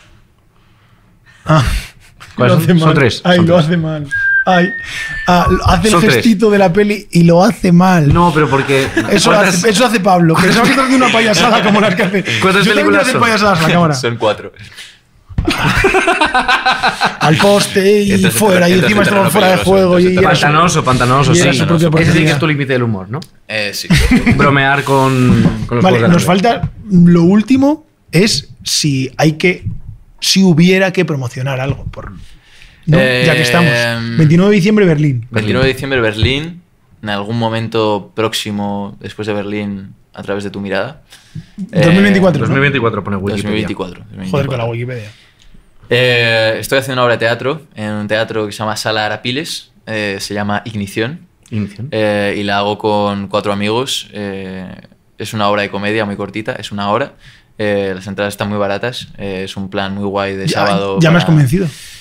Ah, ¿Cuáles lo son? hace Son mal. tres, Ay, son lo tres. hace mal. Ay. Ah, lo- hace el Son tres. gestito de la peli y lo hace mal. No, pero porque... Eso ¿Cuántas- hace, eso hace Pablo. Pensaba que estaba haciendo una payasada como las que hace. ¿Cuántas Yo también películas hacer son? payasadas a la cámara. Son cuatro. Al poste y Entonces, fuera. Y entonces encima estaba terreno fuera de peligroso, juego. Y entonces era su- Pantanoso, pantanoso, Y sí. era su propia Ese sí que oportunidad. es tu límite del humor, ¿no? Eh, sí. Bromear con, con los Vale, juegos de nos hambre. falta. Lo último es si hay que. Si hubiera que promocionar algo. Por, ¿no? Eh, Ya que estamos. veintinueve de diciembre, Berlín. veintinueve de diciembre, Berlín. En algún momento próximo, después de Berlín, a través de tu mirada. Eh, dos mil veinticuatro. ¿no? dos mil veinticuatro pone Wikipedia. dos mil veinticuatro. dos mil Joder, con veinticuatro. la Wikipedia. Eh, estoy haciendo una obra de teatro en un teatro que se llama Sala Arapiles, eh, se llama Ignición, Inicio. eh, y la hago con cuatro amigos. eh, es una obra de comedia muy cortita, es una hora. eh, las entradas están muy baratas, eh, es un plan muy guay de Ya, sábado. ya me para- has convencido.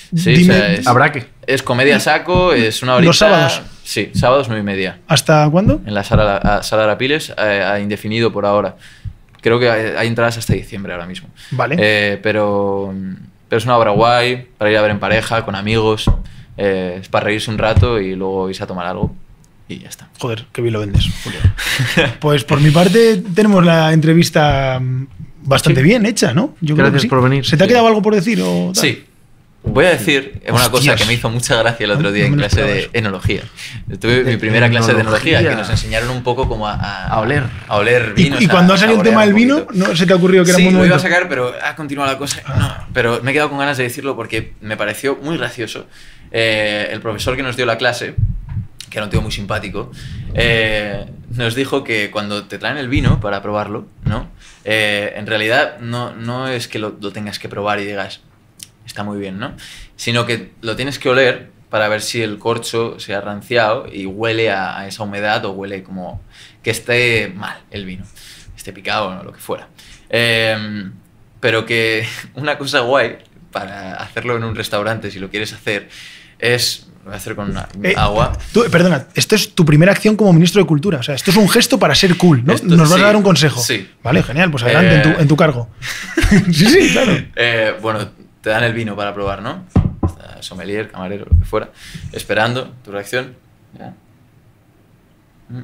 Sí, Dime- o sea, es, Habrá que. es comedia saco, es una horita. ¿Los sábados? Sí, sábados nueve y media. ¿Hasta cuándo? En la sala, a- sala Arapiles, eh, a indefinido por ahora. Creo que hay, hay entradas hasta diciembre ahora mismo. Vale. Eh, pero, pero es una obra guay para ir a ver en pareja, con amigos. Eh, es para reírse un rato y luego irse a tomar algo. Y ya está. Joder, qué bien lo vendes, Julio. Pues por mi parte tenemos la entrevista mm, bastante Sí. bien hecha, ¿no? Yo creo Gracias que sí. por venir. ¿Se te ha Sí. quedado algo por decir? O tal? Sí. Voy a decir una cosa Hostias. que me hizo mucha gracia el otro día No en me lo clase esperaba de eso. enología. Tuve De mi primera clase de enología. enología que nos enseñaron un poco como a, a, A oler. A oler Y, vinos. y cuando ha salido el tema del vino, ¿no se te ha ocurrido que era sí, un buen lo iba a momento? sacar, pero ha continuado la cosa. No, pero me he quedado con ganas de decirlo porque me pareció muy gracioso. Eh, el profesor que nos dio la clase, que era un tío muy simpático, eh, nos dijo que cuando te traen el vino para probarlo, ¿no? Eh, en realidad no, no es que lo, lo tengas que probar y digas, está muy bien, ¿no? Sino que lo tienes que oler para ver si el corcho se ha ranciado y huele a, a esa humedad o huele como que esté mal el vino, esté picado o lo que fuera. Eh, pero que una cosa guay para hacerlo en un restaurante, si lo quieres hacer, es... Lo voy a hacer con una- Eh, agua. tú- perdona, esto es tu primera acción como ministro de Cultura. O sea, esto es un gesto para ser cool, ¿no? Esto- Nos vas sí, a dar un consejo. sí. Vale, genial, pues adelante Eh, en, tu, en tu cargo. sí, sí, claro. Eh, bueno, te dan el vino para probar, ¿no? Está sommelier, camarero, lo que fuera, esperando tu reacción. Ya. Mm.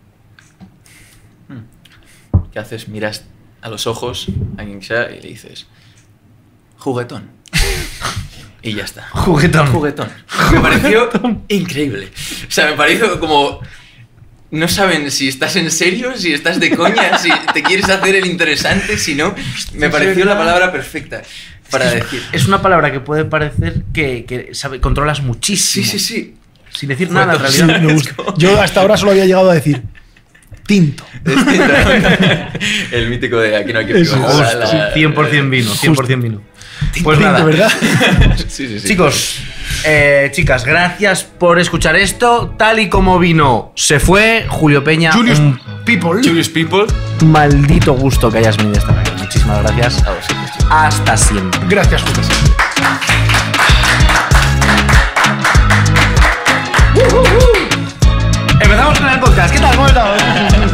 Mm. ¿Qué haces? Miras a los ojos a quien sea y le dices, juguetón. Y ya está. Juguetón. Juguetón. Me pareció increíble. O sea, me pareció como... No saben si estás en serio, si estás de coña, si te quieres hacer el interesante, si no. Me pareció la palabra perfecta para decir. Es una palabra que puede parecer que, que sabe, controlas muchísimo. Sí, sí, sí. Sin decir nada, en Juguetón. Sí, realidad. me gusta. Yo hasta ahora solo había llegado a decir tinto. El mítico de aquí no hay que Eso, pivar, justo, la- Sí, cien por ciento vino, cien por ciento vino. Pues Tinto, nada, ¿verdad? Sí, sí, sí. chicos, eh, chicas, gracias por escuchar esto. Tal y como vino, se fue Julio Peña. Julius un People. Curious People. maldito gusto que hayas venido esta noche. Muchísimas gracias. A vosotros. Hasta siempre. Gracias, Julio. Empezamos con el podcast. ¿Qué tal? ¿Cómo estamos?